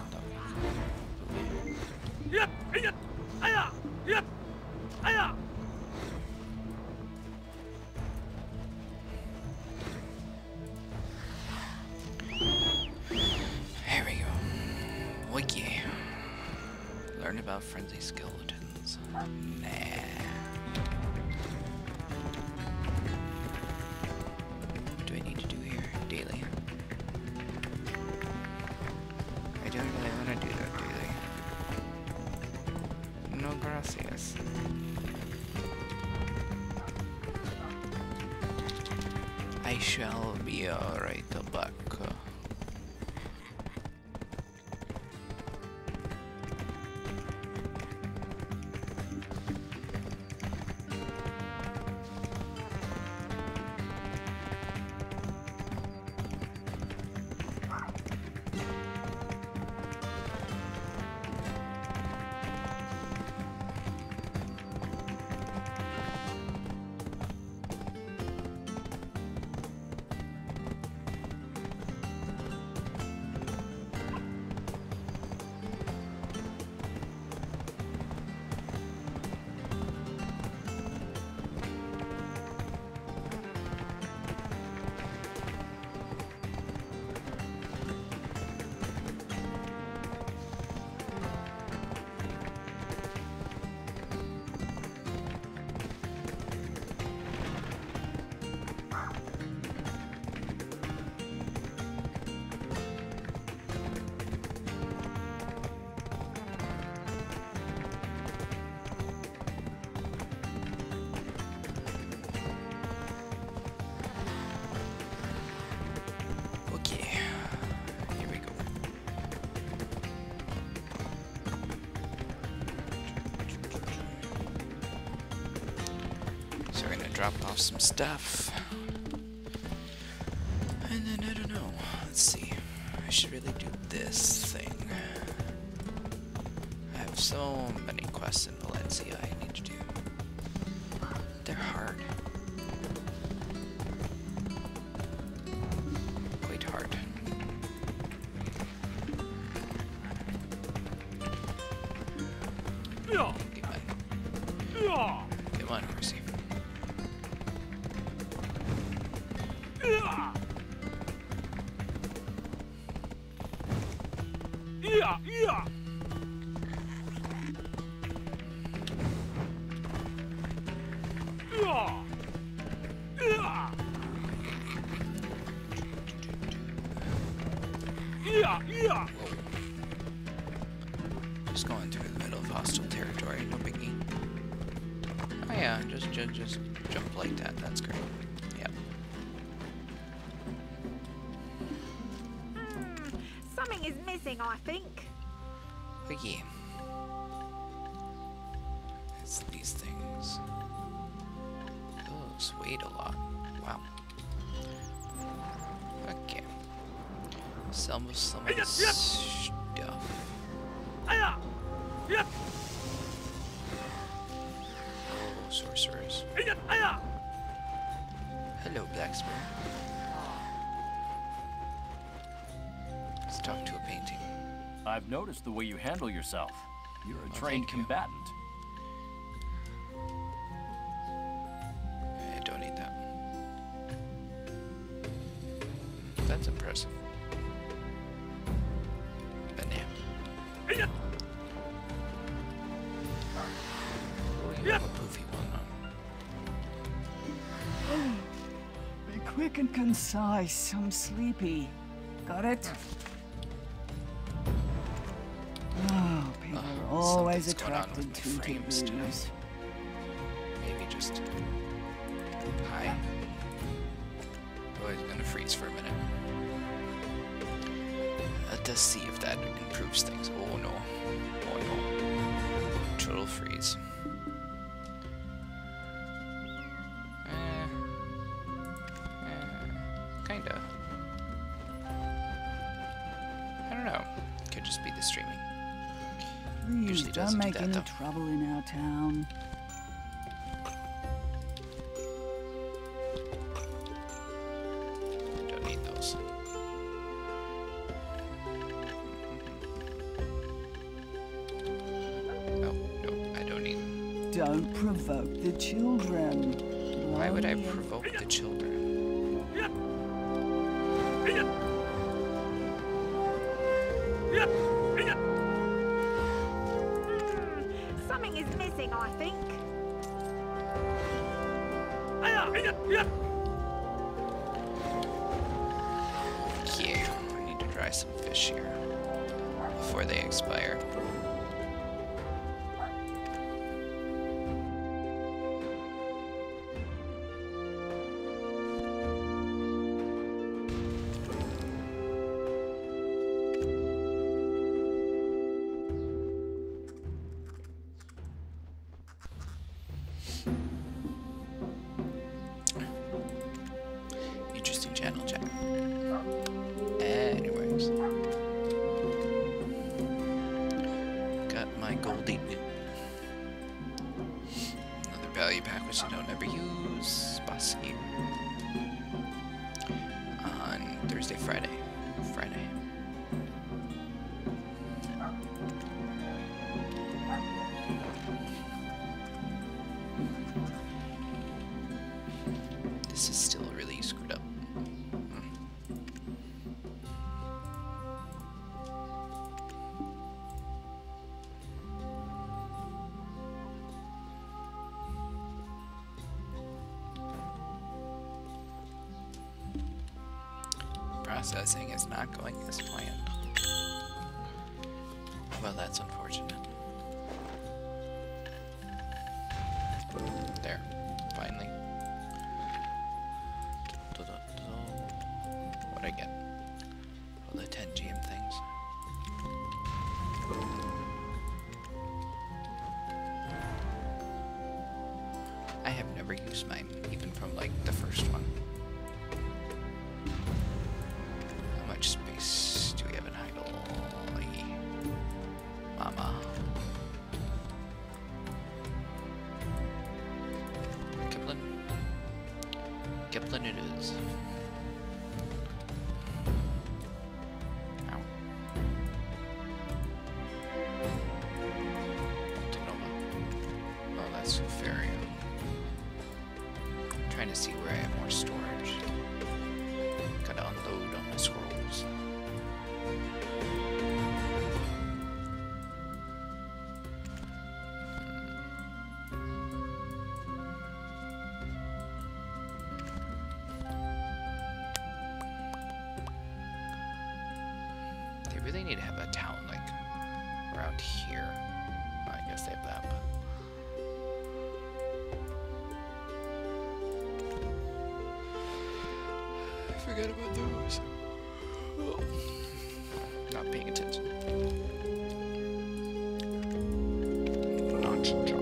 Here we go. Wiki. Learn about friendly skeletons. Nah. What do I need to do here? Daily. I don't really want to do that daily. No gracias. I shall be alright back. Drop off some stuff. And then, I don't know. Let's see. I should really do this thing. I have so many quests in Valencia I need to do. They're hard. Quite hard. Come on. Come on, horsey. Yeah, yeah. Yeah. Yeah. Yeah, yeah. Just going through the middle of hostile territory, no biggie. Oh yeah, just just just jump like that. That's great. Yep. Something is missing, I think. Oh yeah. It's these things. Oh, sweet a lot. Wow. Okay. Some of some of the stuff. Yeah. Yeah. Oh, sorcerers. Yeah. Hello, blacksmith. Let's talk to a painting. I've noticed the way you handle yourself. You're a Oh, trained thank you. combatant. I don't need that. That's impressive. But yeah. Yeah. Oh, you have a poofy one on. Be quick and concise. I'm sleepy. Got it? Oh, people Oh, are always something's going on with attracted my to frames today. taboos. Maybe me just... Hi. Oh, he's gonna freeze for a minute. Let us see if that improves things. Oh no. Oh no. Total freeze. Eh. Eh. Kinda. I don't know. Could just be the streaming. Please Usually don't doesn't do make that, any though. trouble in our town. Don't need those. Oh, no, I don't need them. Don't provoke the children. Why would I Bloody and- provoke the children? Something is missing, I think. Yeah, I need to dry some fish here before they expire. Interesting channel check. Anyways. Got my Goldie Newt. Another value pack which I don't ever use. Bossy. On Thursday, Friday. Friday. This is still really screwed up. Hmm. Processing is not going as planned. Well, that's unfortunate. There, finally. What'd I get? All the ten G M things. I have never used mine, even from like the first one. How much space do we have in idle? Mama. Kipling. Kipling it is. Ow. Multinova. Oh, that's Suferia. Trying to see where I have more storage. Gotta unload on my scrolls. They really need to have a town like around here. Well, I guess they have that, but I forgot about those. Oh. Not paying attention. Not jaw.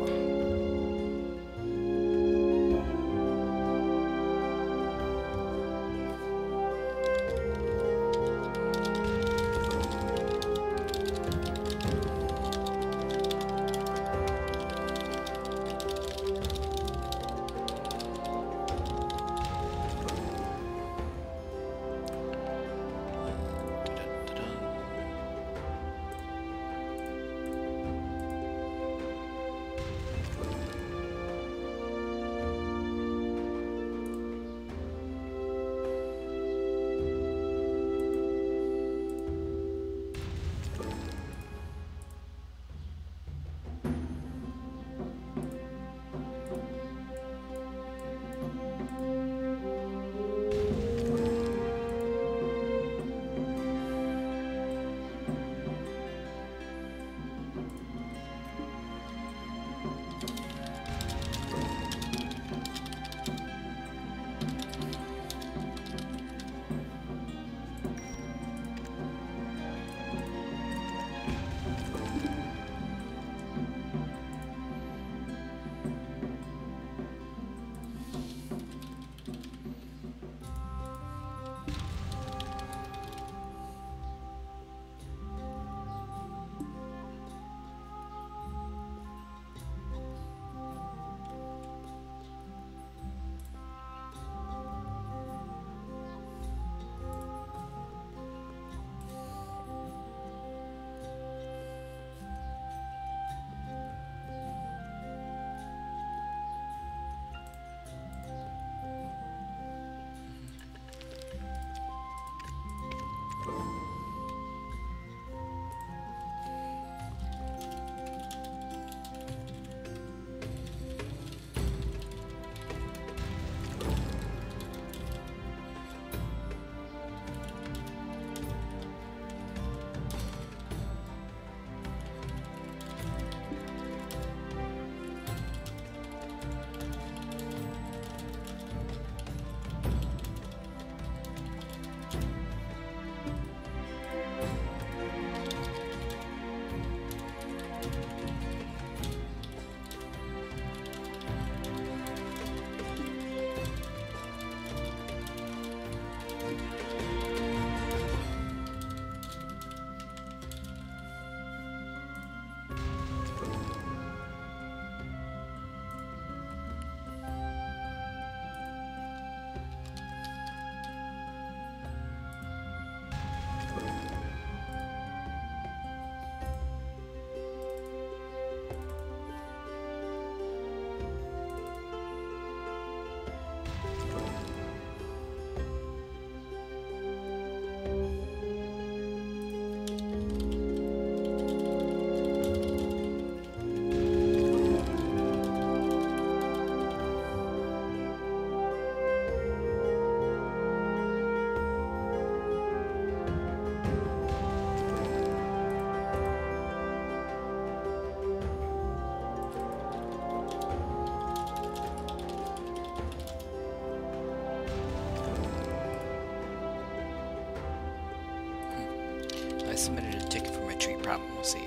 problem. We'll see.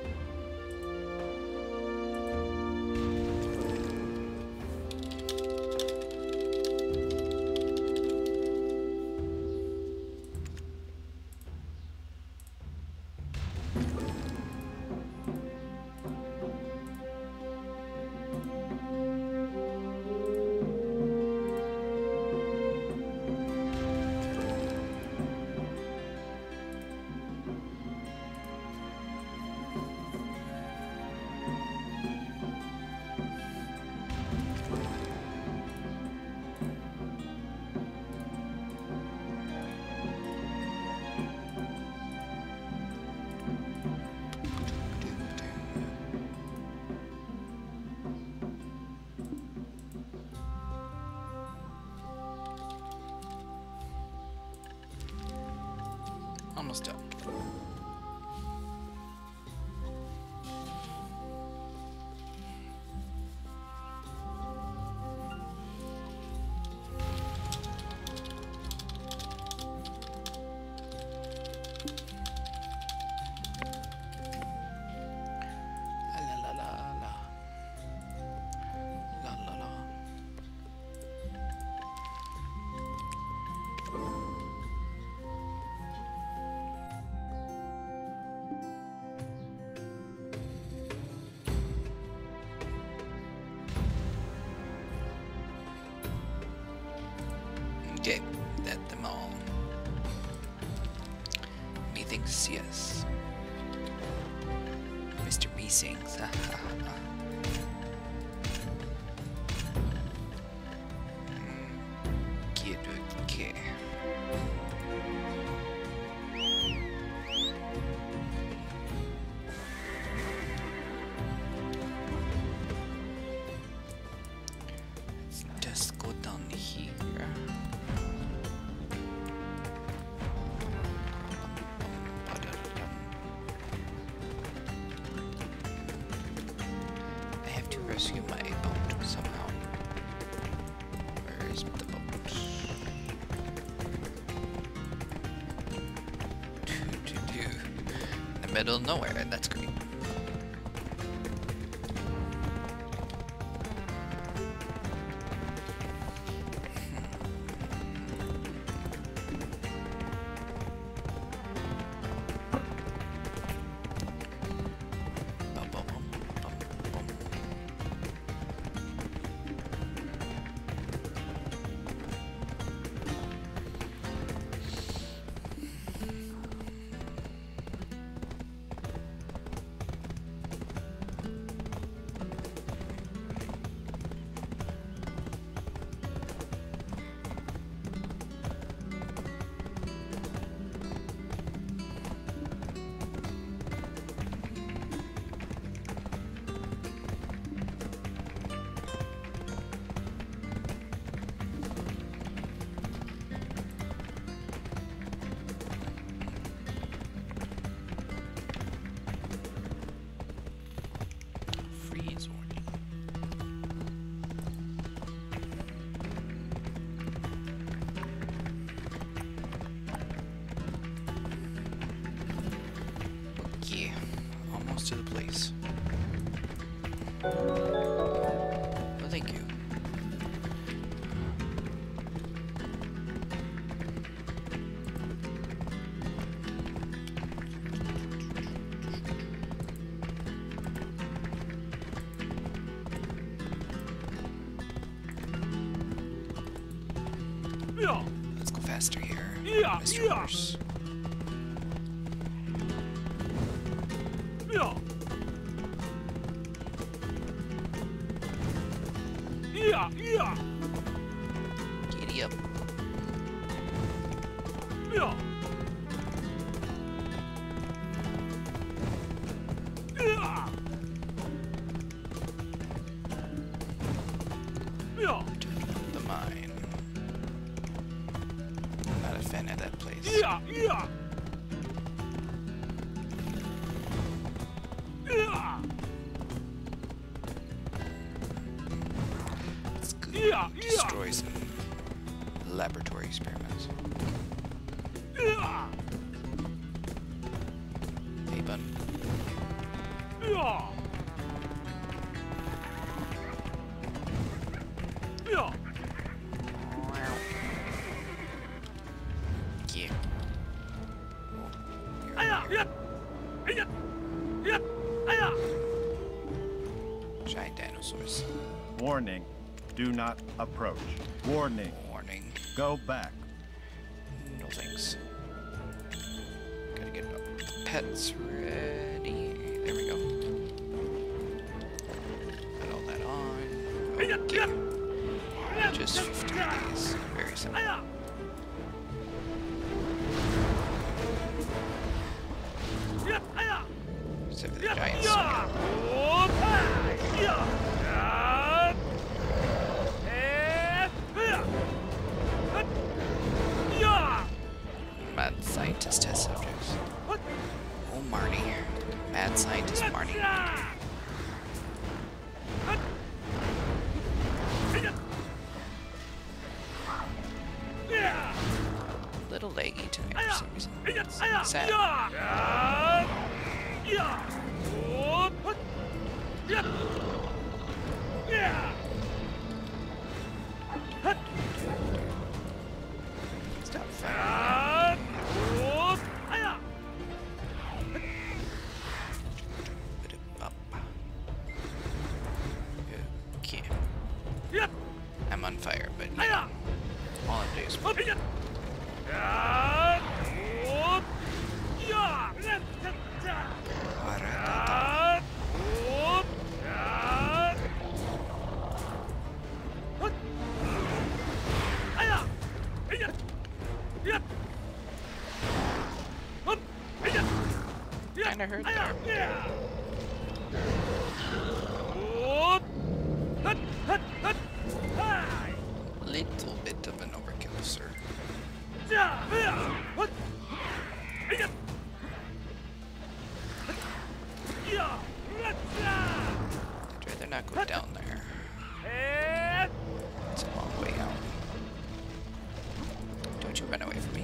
Almost done. La la la la. La la la. Okay, that's them all. Methinks yes. Mister Me sings. Kid, okay. Let's just go down here. I have to rescue my boat somehow. Where is the boat? In the middle of nowhere, that's great. Bum, bum, bum, bum, bum. Freeze warning. Okay, almost to the place. Oh, thank you. Yeah. Let's go faster here, Yeah, Mister yeah. Horse. Yeah. Yeah, yeah. Giddy up. Yeah. Yeah. Yeah. The mine. I'm not a fan of that place. Yeah, yeah. Yeah. Let's go Yeah, yeah. destroy some laboratory experiments. Yeah. Hey, button. Yeah. Yeah. Yeah. Aya, yeah. Yeah. Yeah. Aya. Giant dinosaurs. Warning. Do not approach. Warning. Warning. Go back. No thanks. Gotta get the pets ready. There we go. Put all that on. Okay. Just fifteen days. Very simple. Except for the giants. Mad scientist test subjects. Oh, Marty. Mad scientist Marty. Little leggy tonight for some reason. Sad. Stop fighting. Put it up. Okay. I'm on fire, but you know, all I'm doing is kinda hurt there. Little bit of an overkill, sir. I'd rather not go down there. It's a long way out. Don't you run away from me.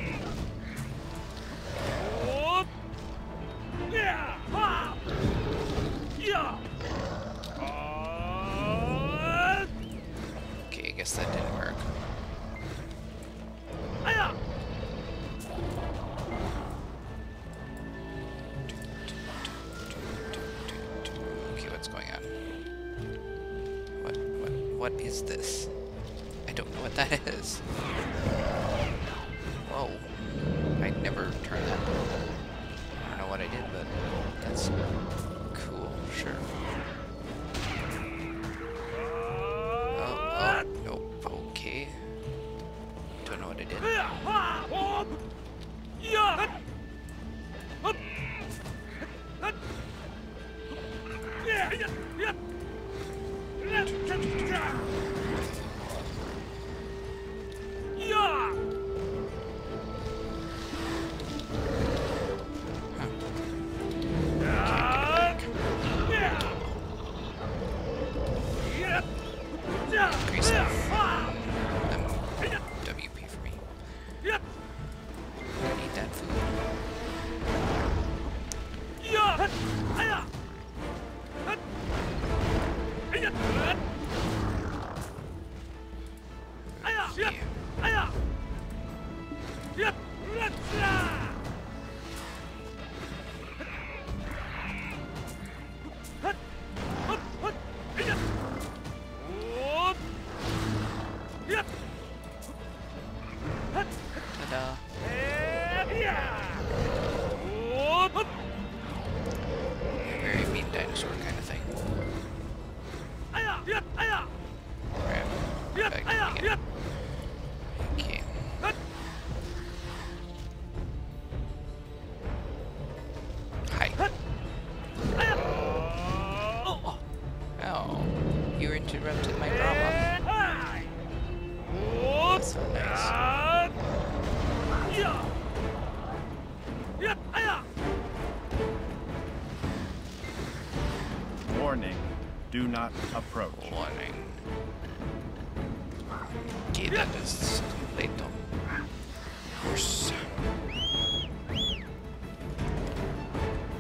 Okay, I guess that didn't work. Okay, what's going on? What, what, what is this? I don't know what that is. Whoa. I never turned that. I don't know what I did, but that's cool, sure. Oh, oh, nope, okay. Don't know what I did. Increase that. Um, W P for me. I need that food. Ta-da. Very mean dinosaur kind of thing. Grab back again. Okay. Hi. Oh, oh, you interrupted my drama. That's so nice. Warning. Do not approach. Warning. Okay, that is completo. Of course.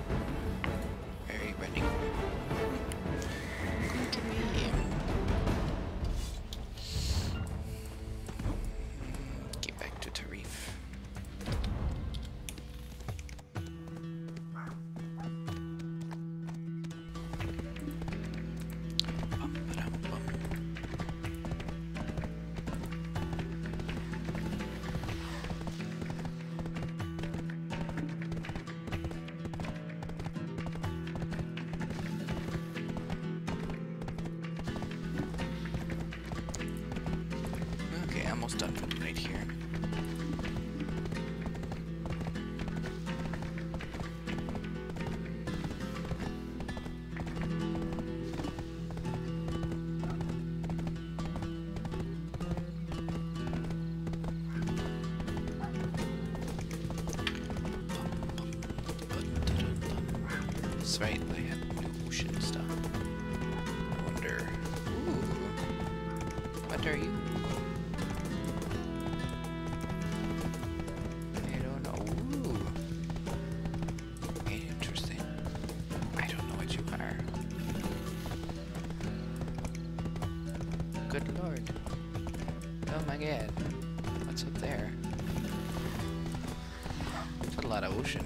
almost done for the night here. That's right, I have new ocean stuff. I wonder. Ooh. What are you? I don't know. Ooh. Interesting. I don't know what you are. Good lord. Oh my god. What's up there? That's a lot of ocean.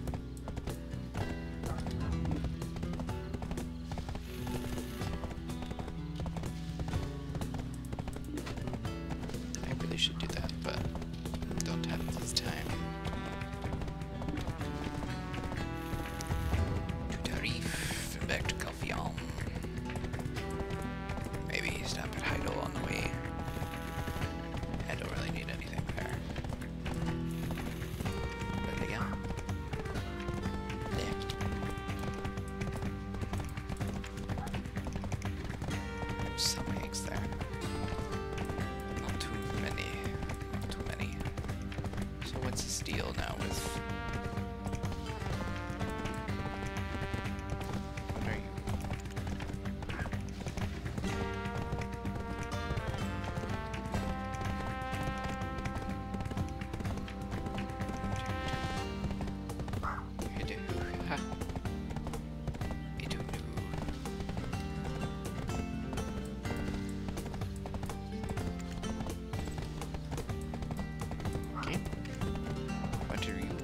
I should do that, but don't have this time. To Tarif, and back to Calphion. Maybe stop at Heidel on the way. I don't really need anything there. But again, left. Some eggs there. What's this deal now with... What are you? I do. Ha. I don't know. Okay. What are you?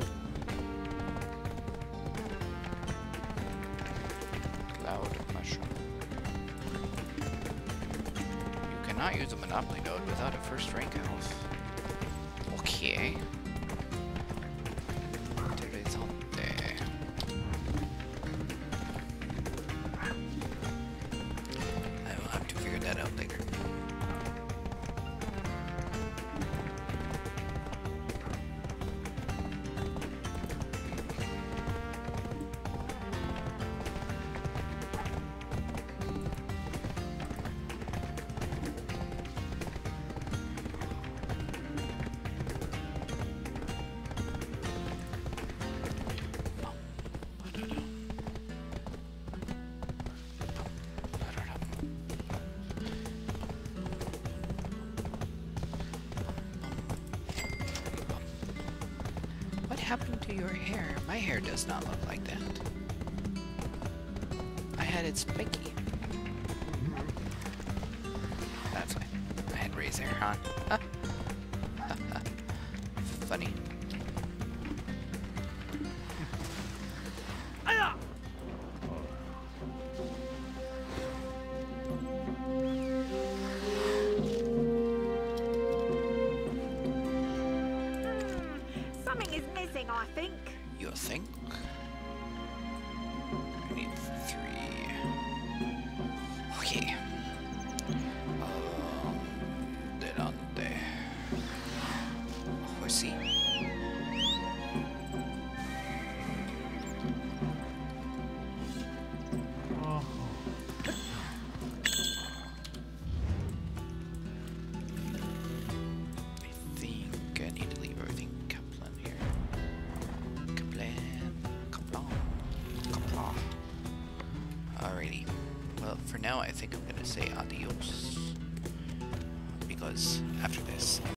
Cloud mushroom. You cannot use a monopoly node without a first rank health. Okay. Interessante. I will have to figure that out later. What happened to your hair? My hair does not look like that. I had it spiky. That's why. I had raised hair, huh? Funny. Something is missing, I think. You think? I need three. Okay. Um, delante. Pues sí. Alrighty. Well, for now, I think I'm gonna say adios. Because after this,